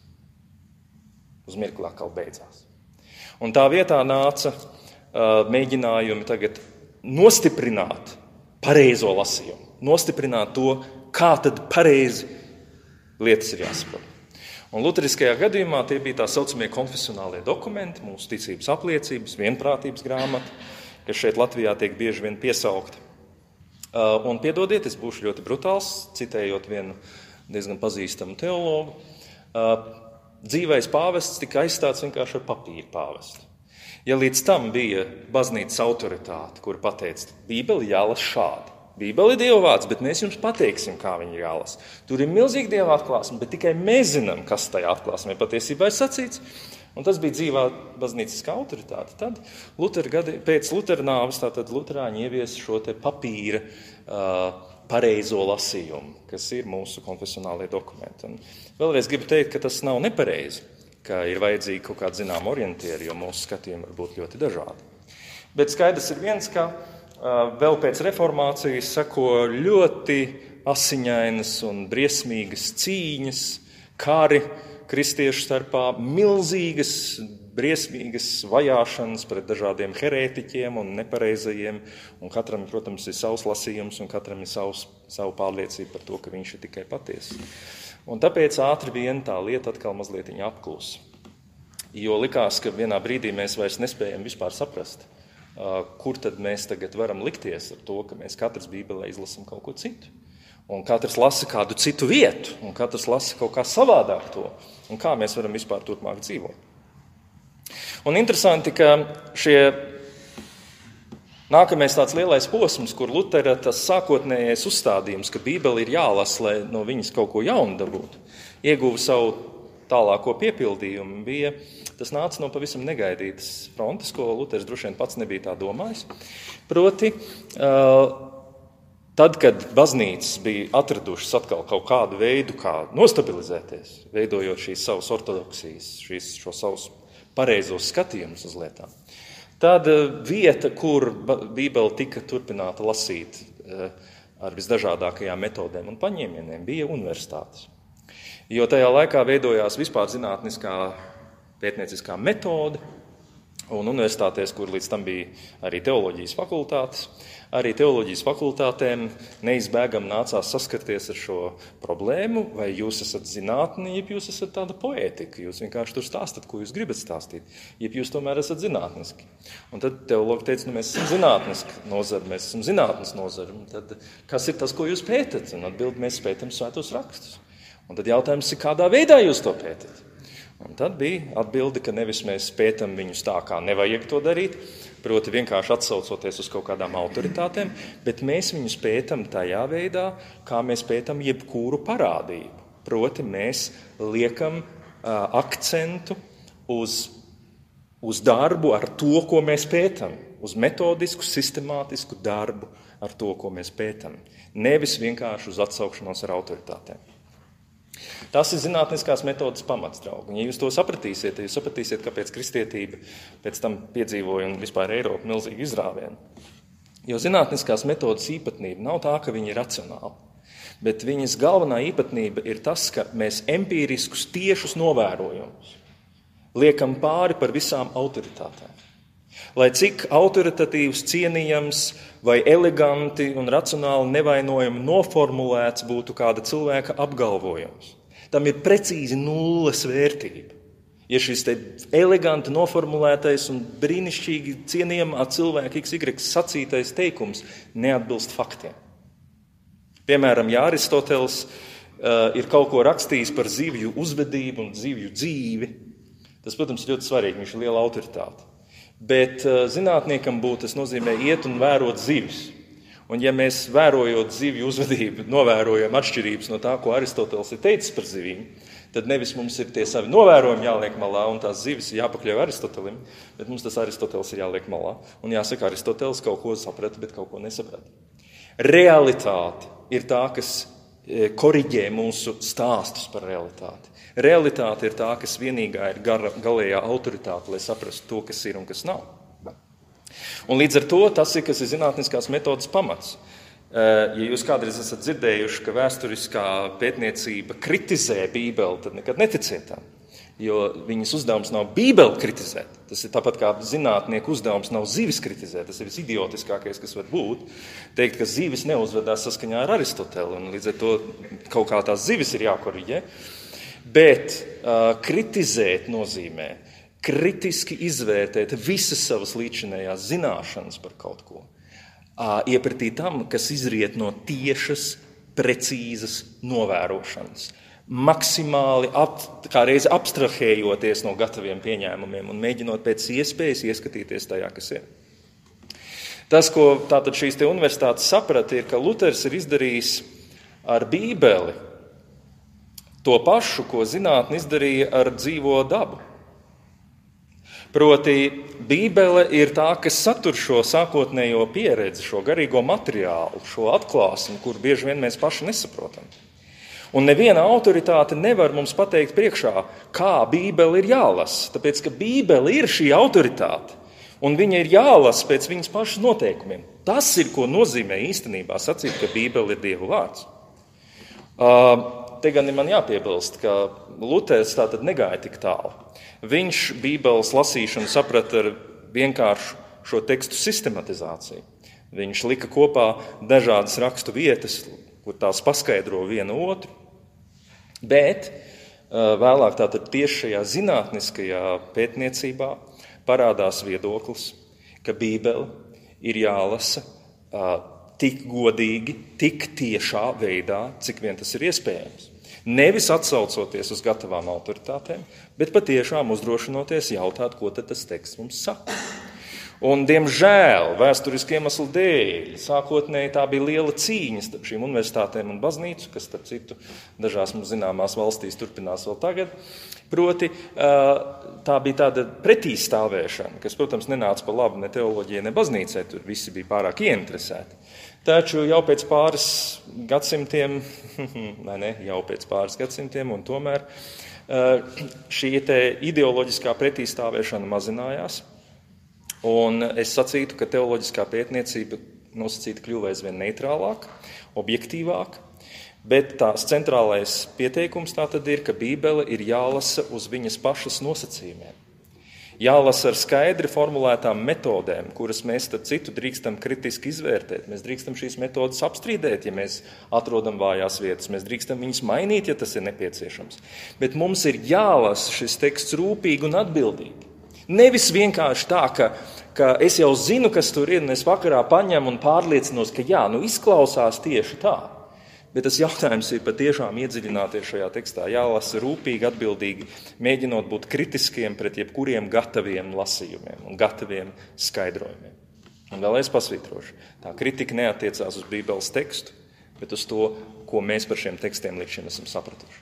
[SPEAKER 1] uz mirkli atkal beidzās. Un tā vietā nāca mēģinājumi tagad nostiprināt pareizo lasījumu, nostiprināt to, kā tad pareizi lietas ir jāsaprot. Un luteriskajā gadījumā tie bija tā saucamie konfesionālie dokumenti, mūsu ticības apliecības, vienprātības grāmata, kas šeit Latvijā tiek bieži vien piesaukta. Un piedodiet, es būšu ļoti brutāls, citējot vienu diezgan pazīstamu teologu. Dzīvais pāvests tika aizstāts vienkārši ar papīra pāvestu. Ja līdz tam bija baznīcas autoritāte, kur pateica, Bībeli jālas šādi. Bībeli ir Dieva vārds, bet mēs jums pateiksim, kā viņi jālasa. Tur ir milzīga Dieva atklāsme, bet tikai mēs zinām, kas tajā atklāsmē patiesībā ir sacīts. Un tas bija dzīvā baznīciskā autoritāte. Tad pēc Lutera nāves tātad luterāņi ievies šo te papīra pareizo lasījumu, kas ir mūsu konfesionālie dokumenti. Un vēlreiz gribu teikt, ka tas nav nepareizi, ka ir vajadzīgi kaut kādi zinām orientieri, jo mūsu skatījumi var būt ļoti dažādi. Bet skaidrs ir viens, ka vēl pēc reformācijas seko ļoti asiņainas un briesmīgas cīņas, kari kristiešu starpā, milzīgas, briesmīgas vajāšanas pret dažādiem herētiķiem un nepareizajiem, un katram, protams, ir savs lasījums, un katram ir savu pārliecību par to, ka viņš ir tikai patiesa. Un tāpēc ātri vien tā lieta atkal mazliet apklusa. Jo likās, ka vienā brīdī mēs vairs nespējam vispār saprast, kur tad mēs tagad varam likties ar to, ka mēs katrs Bībelē izlasam kaut ko citu. Un katrs lasa kādu citu vietu, un katrs lasa kaut kā savādāk to, un kā mēs varam vispār turpmāk dzīvot. Un interesanti, ka šie nākamais tāds lielais posms, kur Lutera tas sākotnējais uzstādījums, ka Bībele ir jālasa, lai no viņas kaut ko jaunu dabūtu, ieguva savu tālāko piepildījumu, tas nāca no pavisam negaidītas frontes, ko Luters droši vien pats nebija tā domājis. Proti, tad, kad baznīcas bija atradušas atkal kaut kādu veidu, kā nostabilizēties, veidojot šīs savas ortodoksijas, šo savus pareizos skatījumus uz lietām, tad vieta, kur Bībele tika turpināta lasīt ar visdažādākajām metodēm un paņēmieniem, bija universitātes. Jo tajā laikā veidojās vispār zinātniskā pētnieciskā metode, un universitātēs, kur līdz tam bija arī teoloģijas fakultātes, arī teoloģijas fakultātēm neizbēgam nācās saskarties ar šo problēmu, vai jūs esat zinātni, jeb jūs esat tāda poētika, jūs vienkārši tur stāstat, ko jūs gribat stāstīt, jeb jūs tomēr esat zinātniski. Un tad teologi teica, mēs esam zinātniski nozara, mēs esam zinātnes nozara, un tad kas ir tas, ko jūs pētat? Un atbild, mēs pētam svētos rakstus. Un tad jautājums ir, kādā veidā jūs to pētat? Un tad bija atbilde, ka nevis mēs pētam viņus tā, kā nevajag to darīt, proti vienkārši atsaucoties uz kaut kādām autoritātēm, bet mēs viņus pētam tajā veidā, kā mēs pētam jebkuru parādību. Proti mēs liekam akcentu uz darbu ar to, ko mēs pētam, uz metodisku, sistemātisku darbu ar to, ko mēs pētam, nevis vienkārši uz atsaukšanos ar autoritātēm. Tas ir zinātniskās metodas pamats, draugi. Ja jūs to sapratīsiet, kāpēc kristietība pēc tam piedzīvoja un vispār Eiropa milzīgi izrāvienu. Jo zinātniskās metodas īpatnība nav tā, ka viņi ir racionāli, bet viņas galvenā īpatnība ir tas, ka mēs empīriskus tiešus novērojumus liekam pāri par visām autoritātēm. Lai cik autoritatīvs, cienījams vai eleganti un racionāli nevainojami noformulēts būtu kāda cilvēka apgalvojums, tam ir precīzi nulles vērtība. Ja šis te eleganti noformulētais un brīnišķīgi cienījamā cilvēka XY sacītais teikums neatbilst faktiem. Piemēram, ja Aristoteles ir kaut ko rakstījis par zivju uzvedību un zivju dzīvi, tas, protams, ir ļoti svarīgi, viņš ir liela autoritāte. Bet zinātniekam tas nozīmē iet un vērot zivis. Un ja mēs vērojot zivju uzvedību, novērojam atšķirības no tā, ko Aristoteles ir teicis par zivīm, tad nevis mums ir tie savi novērojumi jāliek malā un tās zivis ir jāpakļauj Aristotelim, bet mums tas Aristoteles ir jāliek malā. Un jāsaka, Aristoteles kaut ko saprata, bet kaut ko nesaprata. Realitāte ir tā, kas koriģē mūsu stāstus par realitāti. Realitāte ir tā, kas vienīgā ir galējā autoritāte, lai saprastu to, kas ir un kas nav. Un līdz ar to tas ir, kas ir zinātniskās metodas pamats. Ja jūs kādreiz esat dzirdējuši, ka vēsturiskā pētniecība kritizē Bībeli, tad nekad neticiet tam. Jo viņas uzdevums nav Bībeli kritizēt. Tas ir tāpat kā zinātnieku uzdevums nav zivis kritizēt. Tas ir visidiotiskākais, kas var būt. Teikt, ka zivis neuzvedās saskaņā ar Aristoteli, un līdz ar to kaut kā tās zivis ir jākoriģē. Bet kritizēt nozīmē kritiski izvērtēt visas savas līdzinējās zināšanas par kaut ko. Iepratī tam, kas izriet no tiešas, precīzas novērošanas. Maksimāli kā reiz abstrahējoties no gataviem pieņēmumiem un mēģinot pēc iespējas ieskatīties tajā, kas ir. Tas, ko tātad šīs te universitātes saprata, ir, ka Luters ir izdarījis ar Bībeli to pašu, ko zinātne izdarīja ar dzīvo dabu. Proti, Bībele ir tā, kas satur šo sākotnējo pieredzi, šo garīgo materiālu, šo atklāsmi, kur bieži vien mēs paši nesaprotam. Un neviena autoritāte nevar mums pateikt priekšā, kā Bībele ir jālasa, tāpēc, ka Bībele ir šī autoritāte, un viņa ir jālasa pēc viņas pašas noteikumiem. Tas ir, ko nozīmē īstenībā sacīt, ka Bībele ir Dieva vārds. Te gan ir man jāpiebilst, ka Luters tātad negāja tik tālu. Viņš Bībeles lasīšanu saprata ar vienkāršu šo tekstu sistematizāciju. Viņš lika kopā dažādas rakstu vietas, kur tās paskaidro vienu otru. Bet vēlāk tātad tieši šajā zinātniskajā pētniecībā parādās viedoklis, ka Bībele ir jālasa tik godīgi, tik tiešā veidā, cik vien tas ir iespējams. Nevis atsaucoties uz gatavām autoritātēm, bet patiešām uzdrošinoties jautāt, ko tad tas teksts mums saka. Un, diemžēl, vēsturiski iemeslu dēļ, sākotnēji tā bija liela cīņa starp šīm universitātēm un baznīcu, kas, starp citu, dažās mums zināmās valstīs turpinās vēl tagad. Proti, tā bija tāda pretīstāvēšana, kas, protams, nenāca par labu ne teoloģijai, ne baznīcai, tur visi bija pārāk ieinteresēti. Taču jau pēc pāris gadsimtiem, un tomēr šī te ideoloģiskā pretīstāvēšana mazinājās. Un es sacītu, ka teoloģiskā pētniecība nosacīta kļuva aizvien neitrālāk, objektīvāk, bet tās centrālais pieteikums tā tad ir, ka Bībele ir jālasa uz viņas pašas nosacījumiem. jālasa ar skaidri formulētām metodēm, kuras mēs starp citu drīkstam kritiski izvērtēt. Mēs drīkstam šīs metodas apstrīdēt, ja mēs atrodam vājās vietas. Mēs drīkstam viņas mainīt, ja tas ir nepieciešams. Bet mums ir jālasa šis teksts rūpīgi un atbildīgi. Nevis vienkārši tā, ka es jau zinu, kas tur ir, un es vakarā paņemu un pārliecinos, ka jā, izklausās tieši tā. Bet tas jautājums ir patiešām iedziļināties šajā tekstā, jālasa rūpīgi, atbildīgi, mēģinot būt kritiskiem pret jebkuriem gataviem lasījumiem un gataviem skaidrojumiem. Un vēlreiz pasvītrošu, tā kritika neatiecās uz Bībeles tekstu, bet uz to, ko mēs par šiem tekstiem līdz šim esam sapratuši.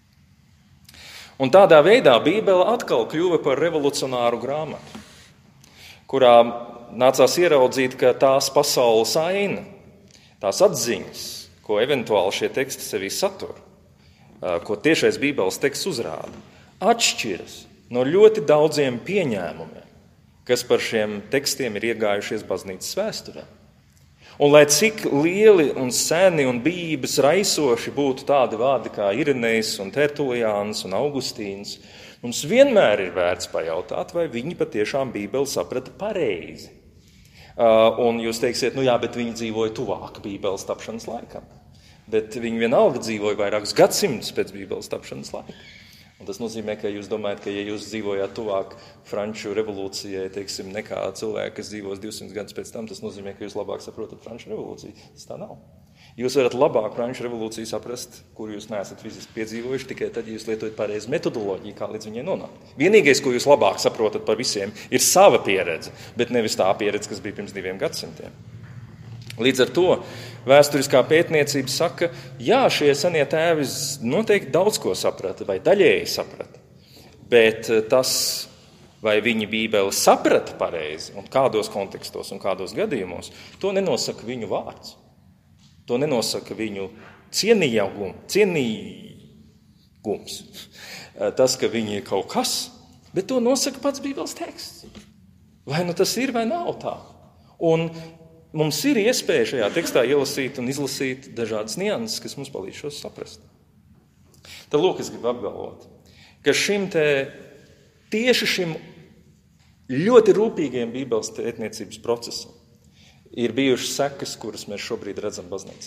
[SPEAKER 1] Un tādā veidā Bībele atkal kļuva par revolucionāru grāmatu, kurā nācās ieraudzīt, ka tās pasaules aina, tās atziņas, ko eventuāli šie teksti sevī satur, ko tiešais Bībeles teksts uzrāda, atšķiras no ļoti daudziem pieņēmumiem, kas par šiem tekstiem ir iegājušies baznīcas vēsturē. Un lai cik lieli un seni un bijības raisoši būtu tādi vārdi kā Irenejs un Tertuliāns un Augustīns, mums vienmēr ir vērts pajautāt, vai viņi patiešām Bībeli saprata pareizi. Un jūs teiksiet, jā, bet viņi dzīvoja tuvāk Bībeles tapšanas laikam. Bet viņi vienalga dzīvoja vairākus gadsimtus pēc Bībeles tapšanas laika. Un tas nozīmē, ka jūs domājat, ka ja jūs dzīvojāt tuvāk Franču revolūcijai, teiksim, nekā cilvēki, kas dzīvos 200 gadus pēc tam, tas nozīmē, ka jūs labāk saprotat Franču revolūciju. Tas tā nav. Jūs varat labāk Franču revolūciju saprast, kur jūs neesat fiziski piedzīvojuši, tikai tad, ja jūs lietojat pareizi metodoloģiju, kā līdz viņai nonākt. Vienīgais, ko jūs labāk saprotat par visiem, ir sava pieredze, bet nevis tā pieredze, kas bija pirms 2 gadsimtiem. Līdz ar to vēsturiskā pētniecība saka, jā, šie senie tēvi noteikti daudz ko saprata vai daļēji saprata, bet tas, vai viņi Bībeli saprata pareizi un kādos kontekstos un kādos gadījumos, to nenosaka viņu vārds. To nenosaka viņu cienīgums, tas, ka viņi ir kaut kas, bet to nosaka pats Bībeles teksts. Vai tas ir vai nav tā? Un mums ir iespēja šajā tekstā ielasīt un izlasīt dažādas nianses, kas mums palīdz šos saprast. Tad lūk, es gribu apgalvot, ka tieši šim ļoti rūpīgajam Bībeles pētniecības procesam ir bijušas sekas, kuras mēs šobrīd redzam baznīcā.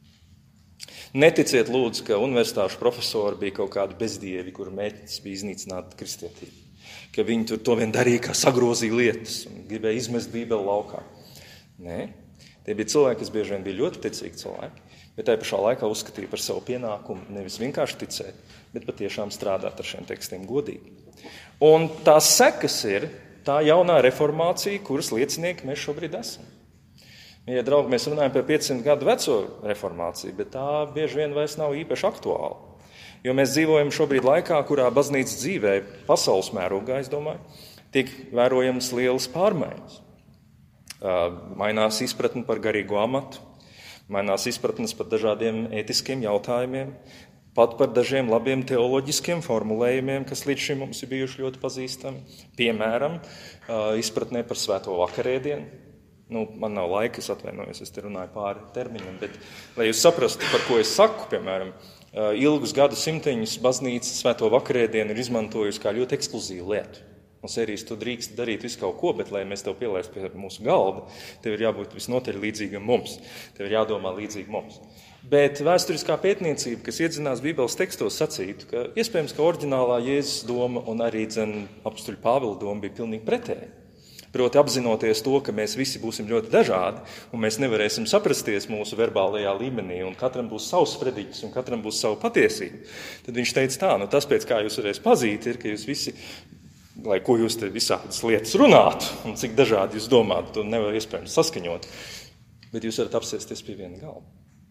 [SPEAKER 1] Neticiet lūdzu, ka universitāšu profesori bija kaut kādi bezdievi, kuru mērķis bija iznīcināt kristietību. Ka viņi to vien darīja, kā sagrozīja lietas un gribēja izmest Bībeli laukā. Nē, tie bija cilvēki, kas bieži vien bija ļoti ticīgi cilvēki, bet tajā pašā laikā uzskatīja par savu pienākumu nevis vienkārši ticēt, bet patiešām strādāt ar šiem tekstiem godīgi. Un tās sekas ir tā jaunā reformācija, kuras liecinieki mēs šobrīd esam. Ja draugi, mēs runājam par 500 gadu veco reformāciju, bet tā bieži vien vairs nav īpaši aktuāla. Jo mēs dzīvojam šobrīd laikā, kurā baznīcas dzīvē pasaules mērogā, es domāju, tiek vērojams lielas pārmaiņas. Mainās izpratne par garīgo amatu, mainās izpratnes par dažādiem ētiskiem jautājumiem, pat par dažiem labiem teoloģiskiem formulējumiem, kas līdz šim mums ir bijuši ļoti pazīstami. Piemēram, izpratnē par svēto vakarēdienu. Man nav laika, es atvainojos, es te runāju pāri termiņam, bet, lai jūs saprastu, par ko es saku, piemēram, ilgus gadsimteņus baznīca svēto vakarēdienu ir izmantojusi kā ļoti ekskluzīvu lietu. Un sērijas tu drīkst darīt visu kaut ko, bet, lai mēs tev pielaistu pie mūsu galda, tev ir jābūt visnotaļ līdzīgam mums, tev ir jādomā līdzīgi mums. Bet vēsturiskā pētniecība, kas iedzinās Bībeles tekstos, sacītu, ka iespējams, ka oriģinālā Jēzus doma un arī apustuļa Pāvila doma bija pilnīgi pretēji. Proti apzinoties to, ka mēs visi būsim ļoti dažādi un mēs nevarēsim saprasties mūsu verbālajā līmenī un katram būs savs sprediķis un katram būs sava patiesība. Tad viņš teica tā, tas pēc kā jūs varēs pazīt ir, ka jūs visi, lai ko jūs te visādas lietas runātu un cik dažādi jūs domātu, to nevar iespējams saskaņot, bet jūs varat apsēsties pie viena galda.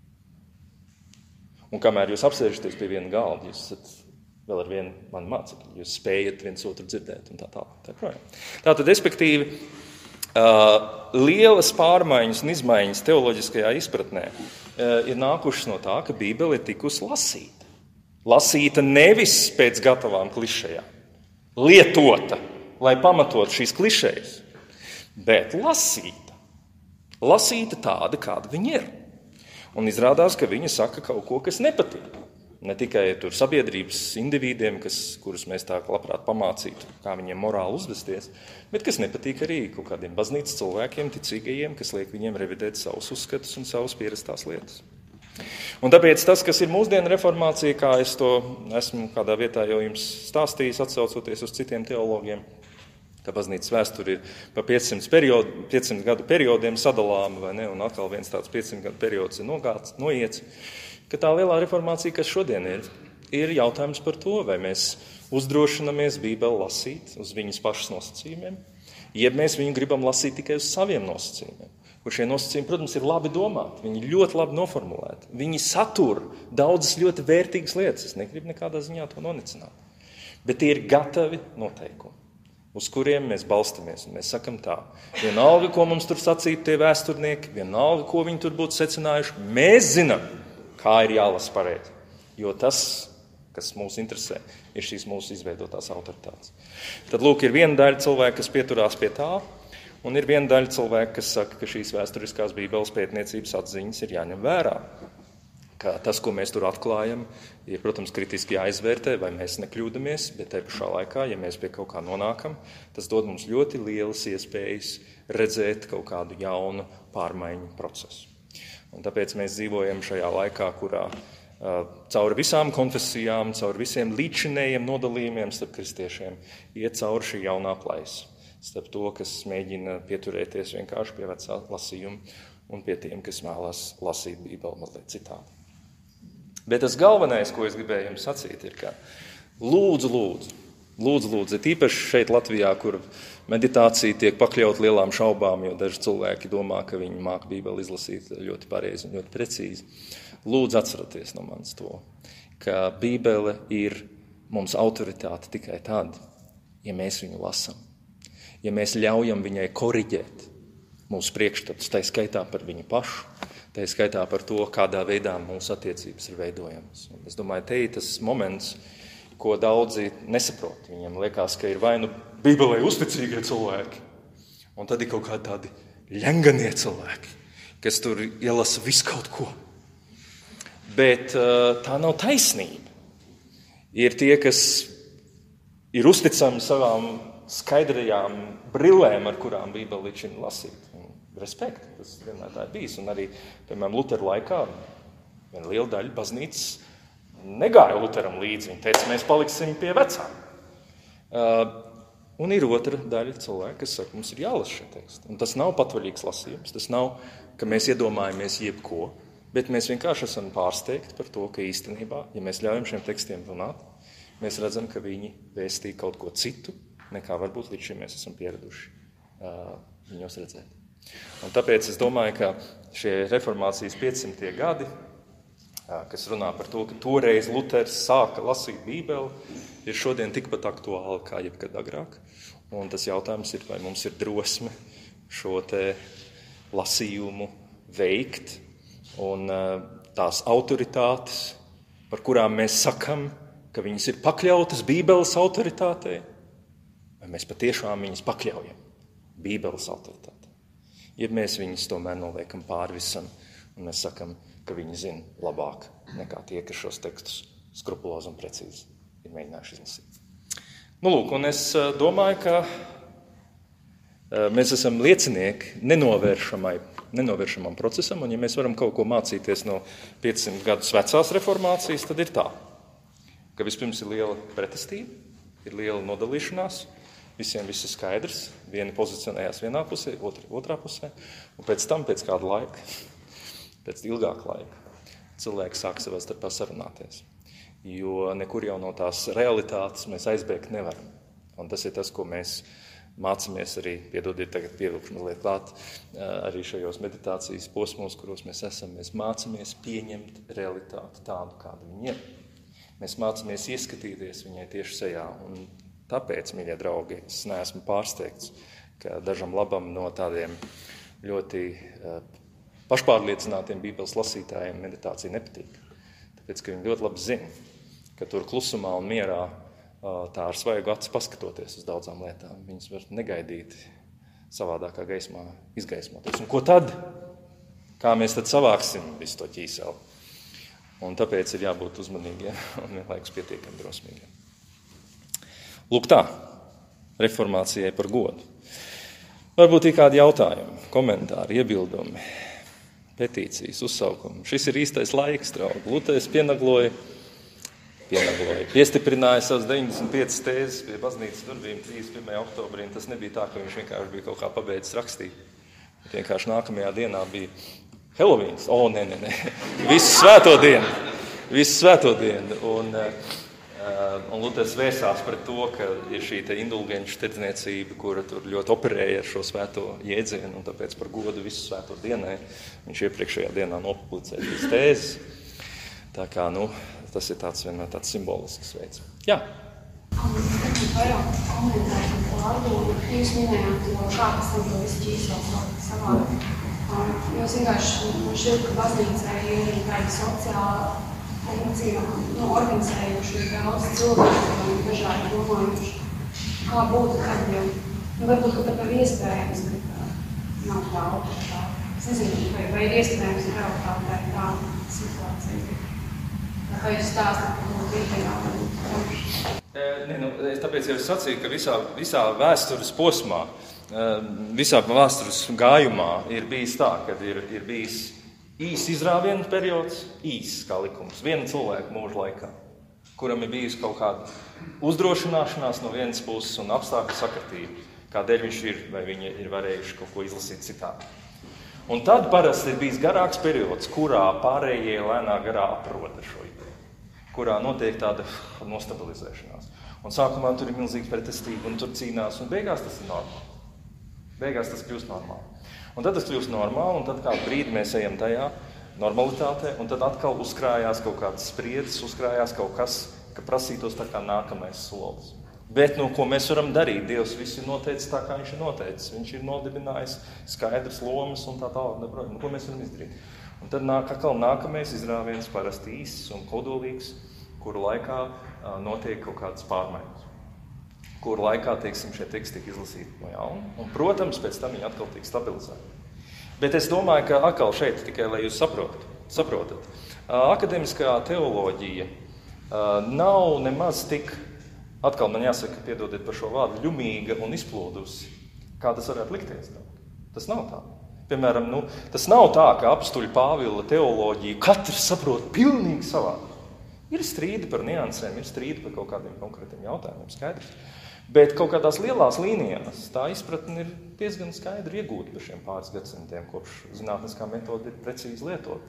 [SPEAKER 1] Un kamēr jūs apsēžaties pie viena galda, jūs esat vēl ar vienu manu mācekļu, jūs spējat viens otru dzirdēt un tā tālāk. Tātad, respektīvi, lielas pārmaiņas un izmaiņas teoloģiskajā izpratnē ir nākušas no tā, ka Bībele ir tikusi lasīta. Lasīta nevis pēc gatavām klišejām, lietota, lai pamatot šīs klišejas, bet lasīta. Lasīta tāda, kāda viņa ir. Un izrādās, ka viņa saka kaut ko, kas nepatīk. ne tikai tur sabiedrības individiem, kurus mēs tā labprāt pamācītu, kā viņiem morāli uzvesties, bet kas nepatīk arī kaut kādiem baznīcas cilvēkiem, ticīgajiem, kas liek viņiem revidēt savus uzskatus un savus pierastās lietas. Un tāpēc tas, kas ir mūsdienu reformācija, kā es to esmu kādā vietā jau jums stāstījis, atsaucoties uz citiem teologiem, ka baznīcas vēsture ir pa 500 gadu periodiem sadalāma, vai ne, un atkal viens tāds 500 gadu periods ir noiets, ka tā lielā reformācija, kas šodien ir jautājums par to, vai mēs uzdrošinamies Bībeli lasīt uz viņas pašas nosacījumiem, jeb mēs viņu gribam lasīt tikai uz saviem nosacījumiem. Kur šie nosacījumi, protams, ir labi domāti, viņi ļoti labi noformulēti, viņi satur daudzas ļoti vērtīgas lietas, es negribu nekādā ziņā to nonicināt, bet tie ir gatavi noteikumi, uz kuriem mēs balstamies, un mēs sakam tā, vienalga, ko mums tur sacītu tie vēsturnieki, vienalga, ko viņi tur būtu secinājuši, mēs zinām, kā ir jālasa pareizi, jo tas, kas mūs interesē, ir šīs mūsu izveidotās autoritātes. Tad, lūk, ir viena daļa cilvēka, kas pieturās pie tā, un ir viena daļa cilvēka, kas saka, ka šīs vēsturiskās Bībeles pētniecības atziņas ir jāņem vērā. Ka tas, ko mēs tur atklājam, ir, protams, kritiski jāizvērtē, vai mēs nekļūdamies, bet te pašā laikā, ja mēs pie kaut kā nonākam, tas dod mums ļoti lielas iespējas redzēt kaut kādu jaunu pārmaiņu procesu. Un tāpēc mēs dzīvojam šajā laikā, kurā cauri visām konfesijām, cauri visiem līdzinējiem nodalījumiem starp kristiešiem iet cauri šī jaunā plaisa. Starp to, kas mēģina pieturēties vienkārši pie vecā lasījuma un pie tiem, kas vēlas lasīt Bībeli mazliet citādi. Bet tas galvenais, ko es gribēju jums sacīt, ir, ka lūdzu, ir īpaši šeit Latvijā, kur meditācija tiek pakļaut lielām šaubām, jo daži cilvēki domā, ka viņi māk Bībeli izlasīt ļoti pareizi un ļoti precīzi. Lūdzu atcerieties no manis to, ka Bībele ir mums autoritāte tikai tad, ja mēs viņu lasam. Ja mēs ļaujam viņai koriģēt mūsu priekšstatus, tā skaitā par viņu pašu, tā skaitā par to, kādā veidā mūsu attiecības ir veidojamas. Un es domāju, te ir tas moments, ko daudzi nesaprot. Viņiem liekas, ka ir vai nu Bībelē uzticīgie cilvēki, un tad ir kaut kādi tādi ļenganie cilvēki, kas tur ielasa visu kaut ko. Bet tā nav taisnība. Ir tie, kas ir uzticami savām skaidrajām brillēm, ar kurām Bībeli līdz šim lasīt. Respekt, tas vienmēr tā ir bijis. Un arī, piemēram, Lutera laikā viena liela daļa baznīcas negāja Luteram līdzi. Viņi teica, mēs paliksim pie vecām. Un ir otra daļa cilvēka, kas saka, mums ir jālasa šie teksti. Un tas nav patvaļīgs lasījums, tas nav, ka mēs iedomājamies jebko, bet mēs vienkārši esam pārsteigti par to, ka īstenībā, ja mēs ļaujam šiem tekstiem runāt, mēs redzam, ka viņi vēstīja kaut ko citu, nekā varbūt līdz šim mēs esam pieraduši viņos redzēt. Un tāpēc es domāju, ka šie reformācijas 500 gadi, kas runā par to, ka toreiz Luters sāka lasīt Bībeli, ir šodien tikpat aktuāli kā jebkad agrāk. Un tas jautājums ir, vai mums ir drosme šo te lasījumu veikt un tās autoritātes, par kurām mēs sakam, ka viņas ir pakļautas Bībeles autoritātei, vai mēs patiešām viņas pakļaujam Bībeles autoritātei. Ja mēs viņas tomēr noliekam pāri visam, un mēs sakam, ka viņi zina labāk nekā tie, kas šos tekstus skrupulozi un precīzi ir mēģinājuši izlasīt. Nu, lūk, un es domāju, ka mēs esam liecinieki nenovēršamam procesam, un ja mēs varam kaut ko mācīties no 500 gadus vecās reformācijas, tad ir tā, ka vispirms ir liela pretestība, ir liela nodalīšanās, visiem viss ir skaidrs, vieni pozicionējās vienā pusē, otrā pusē, un pēc tam, pēc kāda laika, pēc ilgāka laika, cilvēki sāk savā starpā sarunāties, jo nekur jau no tās realitātes mēs aizbēgt nevaram. Un tas ir tas, ko mēs mācāmies arī, piedodiet, tagad pievilkšu mazliet klāt, arī šajos meditācijas posmos, kuros mēs esam, mēs mācāmies pieņemt realitāti tādu, kādu viņa ir. Mēs mācāmies ieskatīties viņai tieši sejā, un tāpēc, mīļie draugi, es neesmu pārsteigts, ka dažam labam no tādiem ļoti pašpārliecinātiem Bībeles lasītājiem meditācija nepatīk. Tāpēc, ka viņi ļoti labi zina, ka tur klusumā un mierā tā ar svaigu aci paskatoties uz daudzām lietām, viņas var negaidīt savādākā gaismā izgaismoties. Un ko tad? Kā mēs tad savāksim visu to ķīseli? Un tāpēc ir jābūt uzmanīgiem un vienlaikus pietiekami drosmīgiem. Lūk tā, reformācijai par godu. Varbūt ir kādi jautājumi, komentāri, iebildumi, petīcijas, uzsaukumi. Šis ir īstais laiks, draugi. Luters pienagloja, piestiprināja savas 95 tēzes pie baznīcas durvīm 31. oktobrī. Tas nebija tā, ka viņš vienkārši bija kaut kā pabeidzis rakstīt. Vienkārši nākamajā dienā bija Helovīns. Nē. Visu svēto dienu. Un Luters vērsās pret to, ka ir šī indulgenču tirdzniecība, kura tur ļoti operēja ar šo svēto jēdzienu, un tāpēc par godu visu svēto dienai viņš iepriekšējā dienā nopublicēja šīs tēzes. Tā kā, tas ir vienmēr tāds simbolisks veids. Jā.
[SPEAKER 2] Vairāk komentēt pārdomu, jūs minējāt to, kā tas tam to visu ķīsels savādāk. Jūs vienkārši šķiet, ka baznīcai ir arī tāda sociāla funkcija, organizējuši daudz cilvēku, dažādi domājuši, kā būtu, kad jau, varbūt, ka pat nav iespējams, ka nav tā autoritāte. Es nezinu, vai ir iespējams realitātē tā situācija. Kā jūs stāstāt, ka būtu vienkārši?
[SPEAKER 1] Tāpēc jau es sacīju, ka visā vēstures posmā, visā vēstures gājumā ir bijis tā, kad ir bijis īsts izrāvienu periods, īsts kā likums, viena cilvēka mūža laikā, kuram ir bijusi kaut kāda uzdrošināšanās no vienas puses un apstākļu sakritība, kādēļ viņš ir vai viņi ir varējuši kaut ko izlasīt citādi. Un tad parasti ir bijis garāks periods, kurā pārējie lēnā garā aprod ar šo ideju, kurā notiek tāda nostabilizēšanās. Un sākumā tur ir milzīga pretestība un tur cīnās, un beigās tas ir normāli. Beigās tas kļūst normāli. Un tad tas kļūst normāli, un tad kādu brīdi mēs ejam tajā normalitātē, un tad atkal uzkrājās kaut kādas spriedzes, uzkrājās kaut kas, ka prasītos tā kā nākamais solis. Bet, ko mēs varam darīt? Dievs visu ir noteicis tā, kā viņš ir noteicis. Viņš ir nodibinājis skaidras lomas un tā tālāk. Ko mēs varam izdarīt? Un tad atkal nākamais izrāviens parasti īsts un kodolīgs, kuru laikā notiek kaut kādas pārmaiņas. Kuru laikā, šie teksti tiek izlasīti no jauna. Un, protams, pēc tam viņi atkal tiek stabilizēti. Bet es domāju, ka atkal šeit tikai, lai jūs saprotat. Akademiskā teoloģija nav nemaz tik, atkal man jāsaka, piedodiet par šo vārdu, ļumīga un izplūdusi, kā tas varētu likties. Tas nav tā. Piemēram, tas nav tā, ka apstuļu Pāvila teoloģiju katrs saprot pilnīgi savādāk. Ir strīdi par niansēm, ir strīdi par kaut kādiem konkrētiem jautājumiem, skaidrs. Bet kaut kādās lielās līnijās tā izpratne ir diezgan skaidri iegūta par šiem pāris gadsimtiem, kopš zinātniskā metode ir precīzi lietot.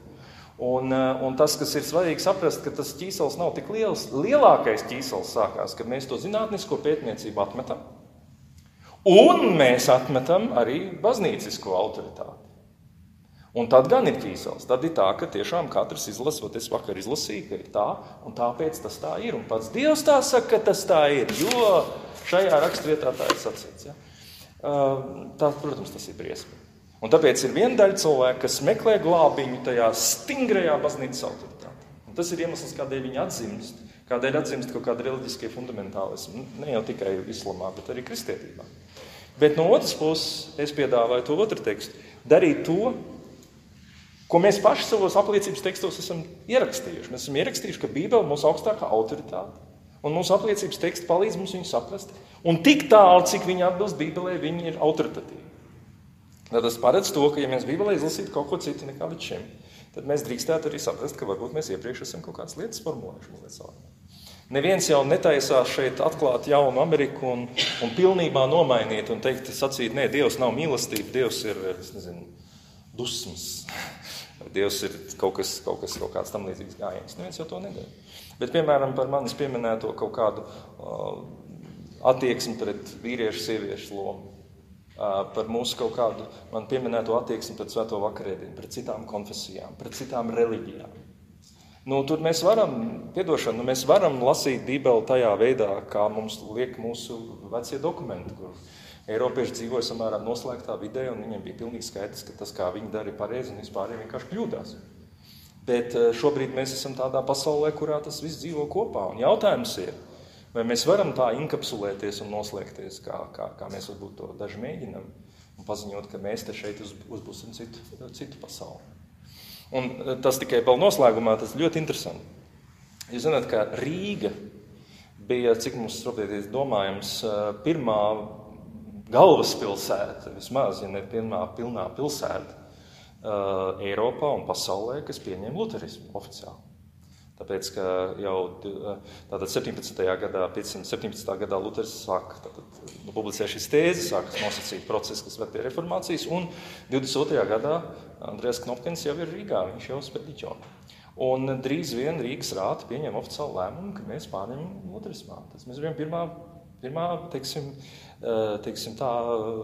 [SPEAKER 1] Un tas, kas ir svarīgi saprast, ka tas ķīsels nav tik liels. Lielākais ķīsels sākās, kad mēs to zinātnisko pētniecību atmetam. Un mēs atmetam arī baznīcisko autoritāti. Un tad gan ir ķīsels. Tad ir tā, ka tiešām katrs izlasa, es vakar izlasīju, ka ir tā, un tāpēc tas tā ir. Un pats Dievs tā saka, ka tas tā ir, jo šajā rakstvietā tā ir sacīts. Ja? Protams, tas ir briesmīgi. Un tāpēc ir viena daļa cilvēku, kas meklē glābiņu tajā stingrajā baznīcas autoritātē. Un tas ir iemesls, kādēļ viņi atzimst. Kādēļ atzimst kaut kāda reliģiskie fundamentālismi. Ne jau tikai islamā, bet arī kristietībā. Bet no otras puses, es piedāvāju to otru tekstu. Darīt to, ko mēs paši savos apliecības tekstos esam ierakstījuši. Mēs esam ierakstījuši, ka Bībele ir mūsu augstākā autoritāte. Un mūsu apliecības teksti palīdz mums viņu saprast. Un tik tālu, cik viņi atbilst Bībelē, viņi ir autoritatīvi. Tad tas paredz to, ka ja mēs Bībelē izlasītu kaut ko citu nekā līdz šim, tad mēs drīkstētu arī saprast, ka varbūt mēs iepriekš esam kaut kādas lietas formulējuši. Neviens jau netaisās šeit atklāt jaunu Ameriku un pilnībā nomainīt un teikt, sacīt, nē, Dievs nav mīlestība, Dievs ir, dusmas. Dievs ir kaut kāds tam līdzīgs gājiens. Neviens jau to nedara. Bet, piemēram, par manis pieminēto kaut kādu attieksmi pret vīriešu, sieviešu lomu. Par mūsu kaut kādu man pieminēto attieksmi pret svēto vakarēdienu, pret citām konfesijām, pret citām reliģijām. Tur mēs varam lasīt Bībeli tajā veidā, kā mums liek mūsu vecie dokumenti, kur Eiropieši dzīvoja samērā noslēgtā vidē, un viņiem bija pilnīgi skaidrs, ka tas, kā viņi dara, ir pareizi, un vispār vienkārši kļūdās. Bet šobrīd mēs esam tādā pasaulē, kurā tas viss dzīvo kopā. Un jautājums ir, vai mēs varam tā inkapsulēties un noslēgties, kā mēs varbūt to daži mēģinam, un paziņot, ka mēs te šeit uzbūsim citu pasauli. Un tas tikai vēl noslēgumā, tas ļoti interesanti. Jūs zināt, ka Rīga bija, cik mums šobrīd domājams, pirmā galvaspilsēta, vismaz, ja ne pirmā pilnā pilsēta Eiropā un pasaulē, kas pieņēma luterismu oficiāli. Tāpēc, ka jau tātad 17. gadā, 517. gadā Luters sāka publicēt šīs tēzes, sāka nosacīt procesu, kas ved pie reformācijas, un 22. gadā Andrēs Knopkins jau ir Rīgā, viņš jau spēr diķoni. Un drīz vien Rīgas rāta pieņem oficiālu lēmumu, ka mēs pārņemam luterismā. Tas mēs bijām pirmā teiksim tā,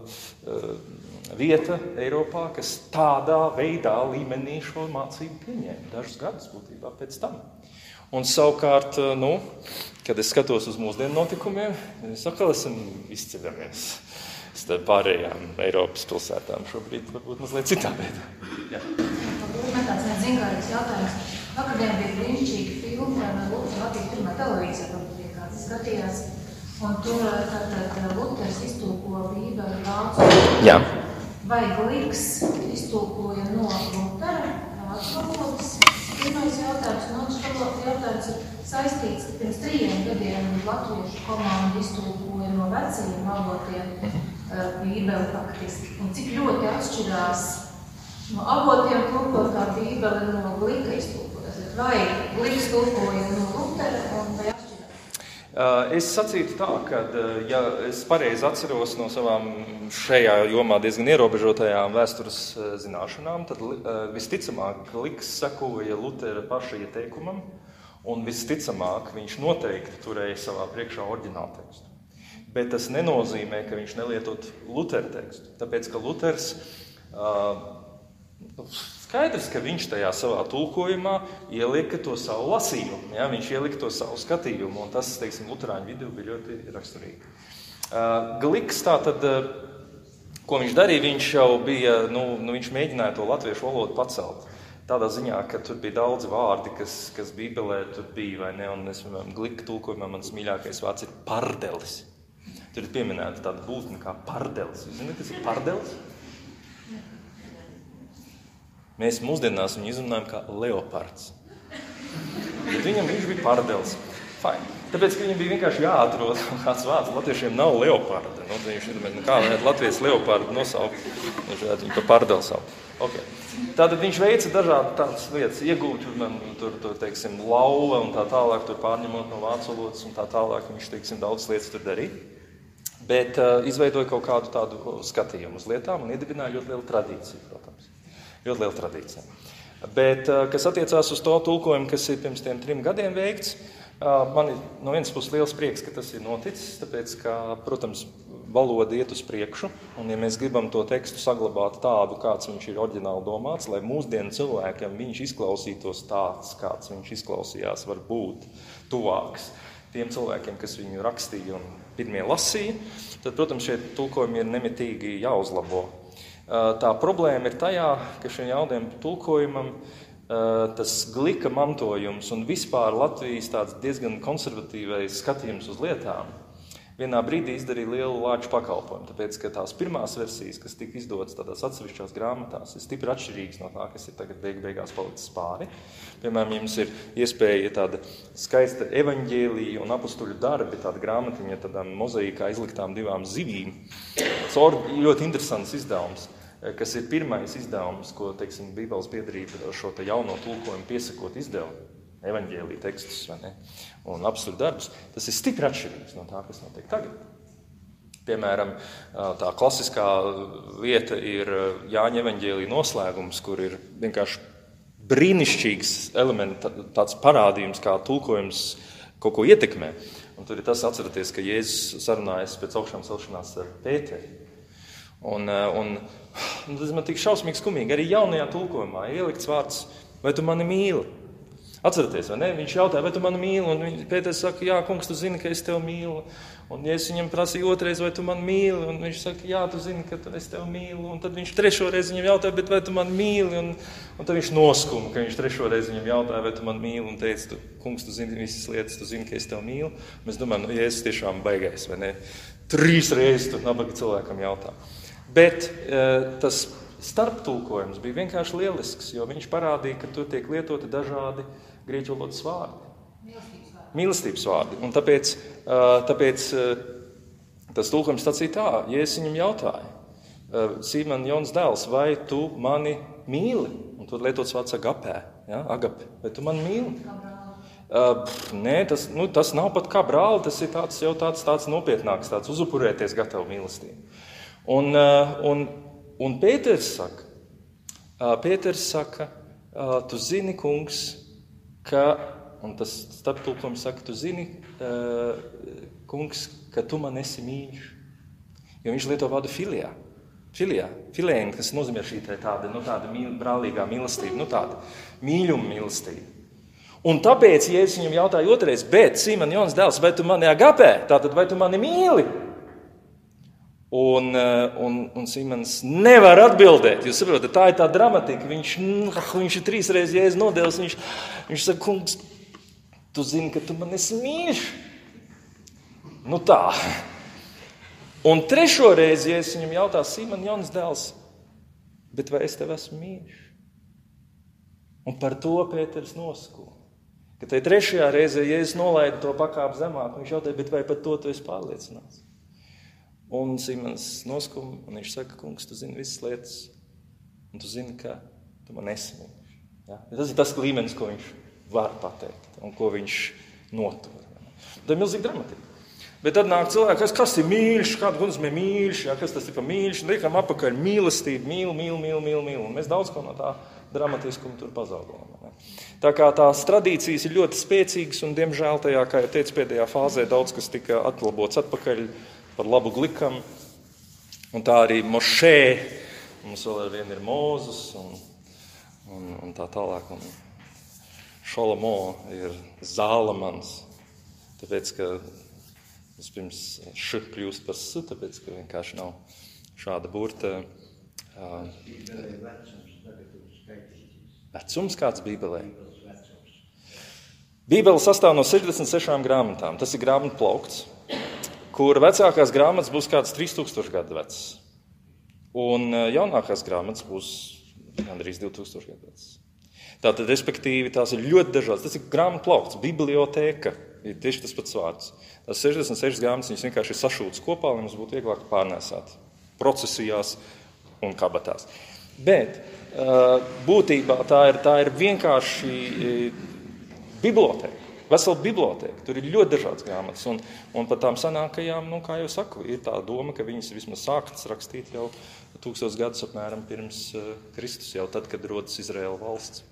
[SPEAKER 1] vieta Eiropā, kas tādā veidā līmenī šo mācību pieņēma dažus gadus būtībā pēc tam. Un savukārt, kad es skatos uz mūsdienu notikumiem, es atkal esam izceļamies starp pārējām Eiropas pilsētām. Šobrīd varbūt mazliet citā veidā. Jā.
[SPEAKER 3] Man tāds zinkārīgs jautājums. Vakardien bija brīnišķīga filma par Luteru Latvijas pirmā televīzija, varbūt kāds skatījās. Un tur tātad Luters iztulko Bībeli vācu.
[SPEAKER 1] Jā.
[SPEAKER 3] Vai Gliks iztulkoja no Lutera vācu valodas? Pirmais jautājums, un otrs jautājums ir saistīts pirms 3 gadiem latviešu komanda iztulkoja no vecajiem avotiem Bībeli faktiski. Un cik ļoti atšķirās no avotiem tulkotā Bībeli no Glika iztulkojas? Vai Gliks tulkoja no Lutera un vai atšķirās?
[SPEAKER 1] Es sacītu tā, ka, ja es pareizi atceros no savām šajā jomā diezgan ierobežotajām vēstures zināšanām, tad visticamāk Gliks sekoja Lutera paša ieteikumam, un visticamāk viņš noteikti turēja savā priekšā oriģinālu tekstu. Bet tas nenozīmē, ka viņš nelietot Lutera tekstu, tāpēc, ka Luters skaidrs, ka viņš tajā savā tulkojumā ielika to savu lasījumu, ja? Viņš ielika to savu skatījumu, un tas, teiksim, luterāņu vidū bija ļoti raksturīgi. Gliks tātad, ko viņš darīja, viņš jau bija, viņš mēģināja to latviešu valodu pacelt. Tādā ziņā, ka tur bija daudzi vārdi, kas Bībelē tur bija, vai ne, un es, Glika tulkojumā mans mīļākais vārds ir pardelis. Tur ir pieminēta tāda būtne kā pardelis. Jūs zināt, kas ir pardelis? Mēs mūsdienās viņu izrunājam kā leopards. Bet viņam viņš bija pardelis. Fine. Tāpēc, ka viņam bija vienkārši jāatrod kāds vārds. Latviešiem nav leoparda. Viņš ir, kā varētu Latvijas leopardu nosaukt, viņš varētu viņu pa pardeli saukt. Okay. Tātad viņš veica dažādi tādas lietas, iegūt tur teiksim, lauva un tā tālāk, tur pārņemot no vācu valodas un tā tālāk. Viņš, teiksim, daudz lietas tur darīja. Bet izveidoja kaut kādu tādu skatījumu uz lietām un iedibināja ļoti lielu tradīciju, protams. Ļoti liela tradīcija. Bet, kas attiecās uz to tulkojumu, kas ir pirms 3 gadiem veikts, man ir no vienas puses liels prieks, ka tas ir noticis, tāpēc, ka, protams, valoda iet uz priekšu, un ja mēs gribam to tekstu saglabāt tādu, kāds viņš ir oriģināli domāts, lai mūsdienu cilvēkiem viņš izklausītos tāds, kāds viņš izklausījās, var būt tuvāks tiem cilvēkiem, kas viņu rakstīja un pirmie lasīja, tad, protams, šie tulkojumi ir nemitīgi jāuzlabo. Tā problēma ir tajā, ka šiem jauniem tulkojumam tas Glika mantojums un vispār Latvijas tāds diezgan konservatīvais skatījums uz lietām vienā brīdī izdarīja lielu lāču pakalpojumu, tāpēc, ka tās pirmās versijas, kas tika izdotas tādās atsevišķās grāmatās, ir stipri atšķirīgas no tā, kas ir tagad beigās palicis pāri. Piemēram, jums ir iespēja tāda skaista evaņģēlija un apustuļu darbi, tāda grāmatiņa, tādām mozaīkā izliktām 2 zivīm. Tas ļoti interesants izdevums, kas ir pirmais izdevums, ko, teiksim, Bībeles biedrība šo te jauno tulkojumu piesakot izdevumu. Evaņģēlija tekstus, vai ne, un apustuļu darbus, tas ir stipri atšķirīgs no tā, kas notiek tagad. Piemēram, tā klasiskā lieta ir Jāņa evaņģēlija noslēgums, kur ir vienkārši brīnišķīgs elements, tāds parādījums, kā tulkojums kaut ko ietekmē. Un tur ir tas, atceraties, ka Jēzus sarunājas pēc augšām celšanās ar Pēteri. Un tas man tik šausmīgi skumīgi. Arī jaunajā tulkojumā ir ielikts vārds, vai tu mani mīli? Atceraties, vai ne? Viņš jautāja, vai tu mani mīli? Un Pēters saka, jā, kungs, tu zini, ka es tevi mīlu. Un ja es viņam prasīju otrais, vai tu mani mīli? Un viņš saka, jā, tu zini, ka es tevi mīlu. Un tad viņš 3. reizi viņam jautāja, bet vai tu mani mīli? Un tad viņš noskuma, ka viņš 3. reizi viņam jautāja, vai tu mani mīli? Un teica, kungs, tu zini visas lietas, tu zini, ka es tevi mīlu. Mēs domājam, Jēzus tiešām baigais, vai ne? 3 reizes tu nabaga cilvēkam jautā. Bet tas starptulkojums bija vienkārši lielisks, jo viņš parādīja, ka tur tiek lietoti dažādi grieķu valodas vārdi. Mīlestības vārdi. Un tāpēc tas tulkojums sacīja tā, Jēzus viņam jautāja, Simon Jons dēls, vai tu mani mīli? Un tur lietots vārds agapē, ja? Agape, vai tu mani mīli? Nē, tas nav pat kā brāli, tas ir tāds nopietnāks, tāds uzupurēties gatavu mīlestību. Un Pēters saka, tu zini, kungs, ka, un tas starptulkojums saka, tu zini, kungs, ka tu man esi mīļš. Jo viņš lieto vārdu filēni, kas nozīmē šī tāda brālīgā mīlestība, tāda mīļuma mīlestība. Un tāpēc, ja es viņam jautāju otrais, bet Simon Jons dēls, vai tu mani agapē, tātad vai tu mani mīli? Un Simons nevar atbildēt. Jūs saprotat, tā ir tā dramatika. Viņš ir 3 reizes Jēzus nodēlis. Viņš saka, kungs, tu zini, ka tu man esi mīļš. Tā. Un 3. reizi, ja es viņam jautā, Simon Jons dēls, bet vai es tev esmu mīļš? Un par to Pēters noskūja. Ka tai 3. reizē, ja es nolaidu to pakāpu zemāk, viņš jautāja, bet vai par to tu esi pārliecināts? Un Simons noskuma, un viņš saka, kungs, tu zini visas lietas, un tu zini, ka tu man esi mīļš. Ja? Tas ir tas līmenis, ko viņš var pateikt, un ko viņš notur. Tā ir milzīga dramatika. Bet tad nāk cilvēki, kas ir mīļš, kāda nozīmē mīļš, ja? Kas tas ir pa mīļš, liekam apakaļ mīlestību, mīl. Un mēs daudz ko no tā dramatiskuma tur pazaudējam. Ne? Tā kā tās tradīcijas ir ļoti spēcīgas, un diemžēl tajā, kā jau teicu, pēdējā fāzē daudz kas tika atlabots atpakaļ par labu glikam. Un tā arī Mošē, mums vēl ar vienu ir Mūzus, un tā tālāk. Un Šolomo ir Zālamans, tāpēc, ka vispirms š kļūst par s, tāpēc, ka vienkārši nav šāda burta. Vecums kāds Bībelē? Bībele sastāv no 66 grāmatām. Tas ir grāmatu plaukts, kur vecākās grāmatas būs kāds 3000 gadu vecs. Un jaunākās grāmatas būs gandrīz 2000 gadu vecs. Tātad, respektīvi, tās ir ļoti dažādas. Tas ir grāmatu plaukts, bibliotēka. Ir tieši tas pats vārds. Tās 66 grāmatas viņas vienkārši ir sašūtas kopā, lai mums būtu vieglāk pārnēsāt procesijās un kabatās. Bet būtībā tā ir vienkārši bibliotēka, vesela bibliotēka. Tur ir ļoti dažādas grāmatas. Un par tām senākajām, kā jau saku, ir tā doma, ka viņas ir vismaz sāktas rakstīt jau 1000 gadus apmēram pirms Kristus, jau tad, kad rodas Izraēla valsts.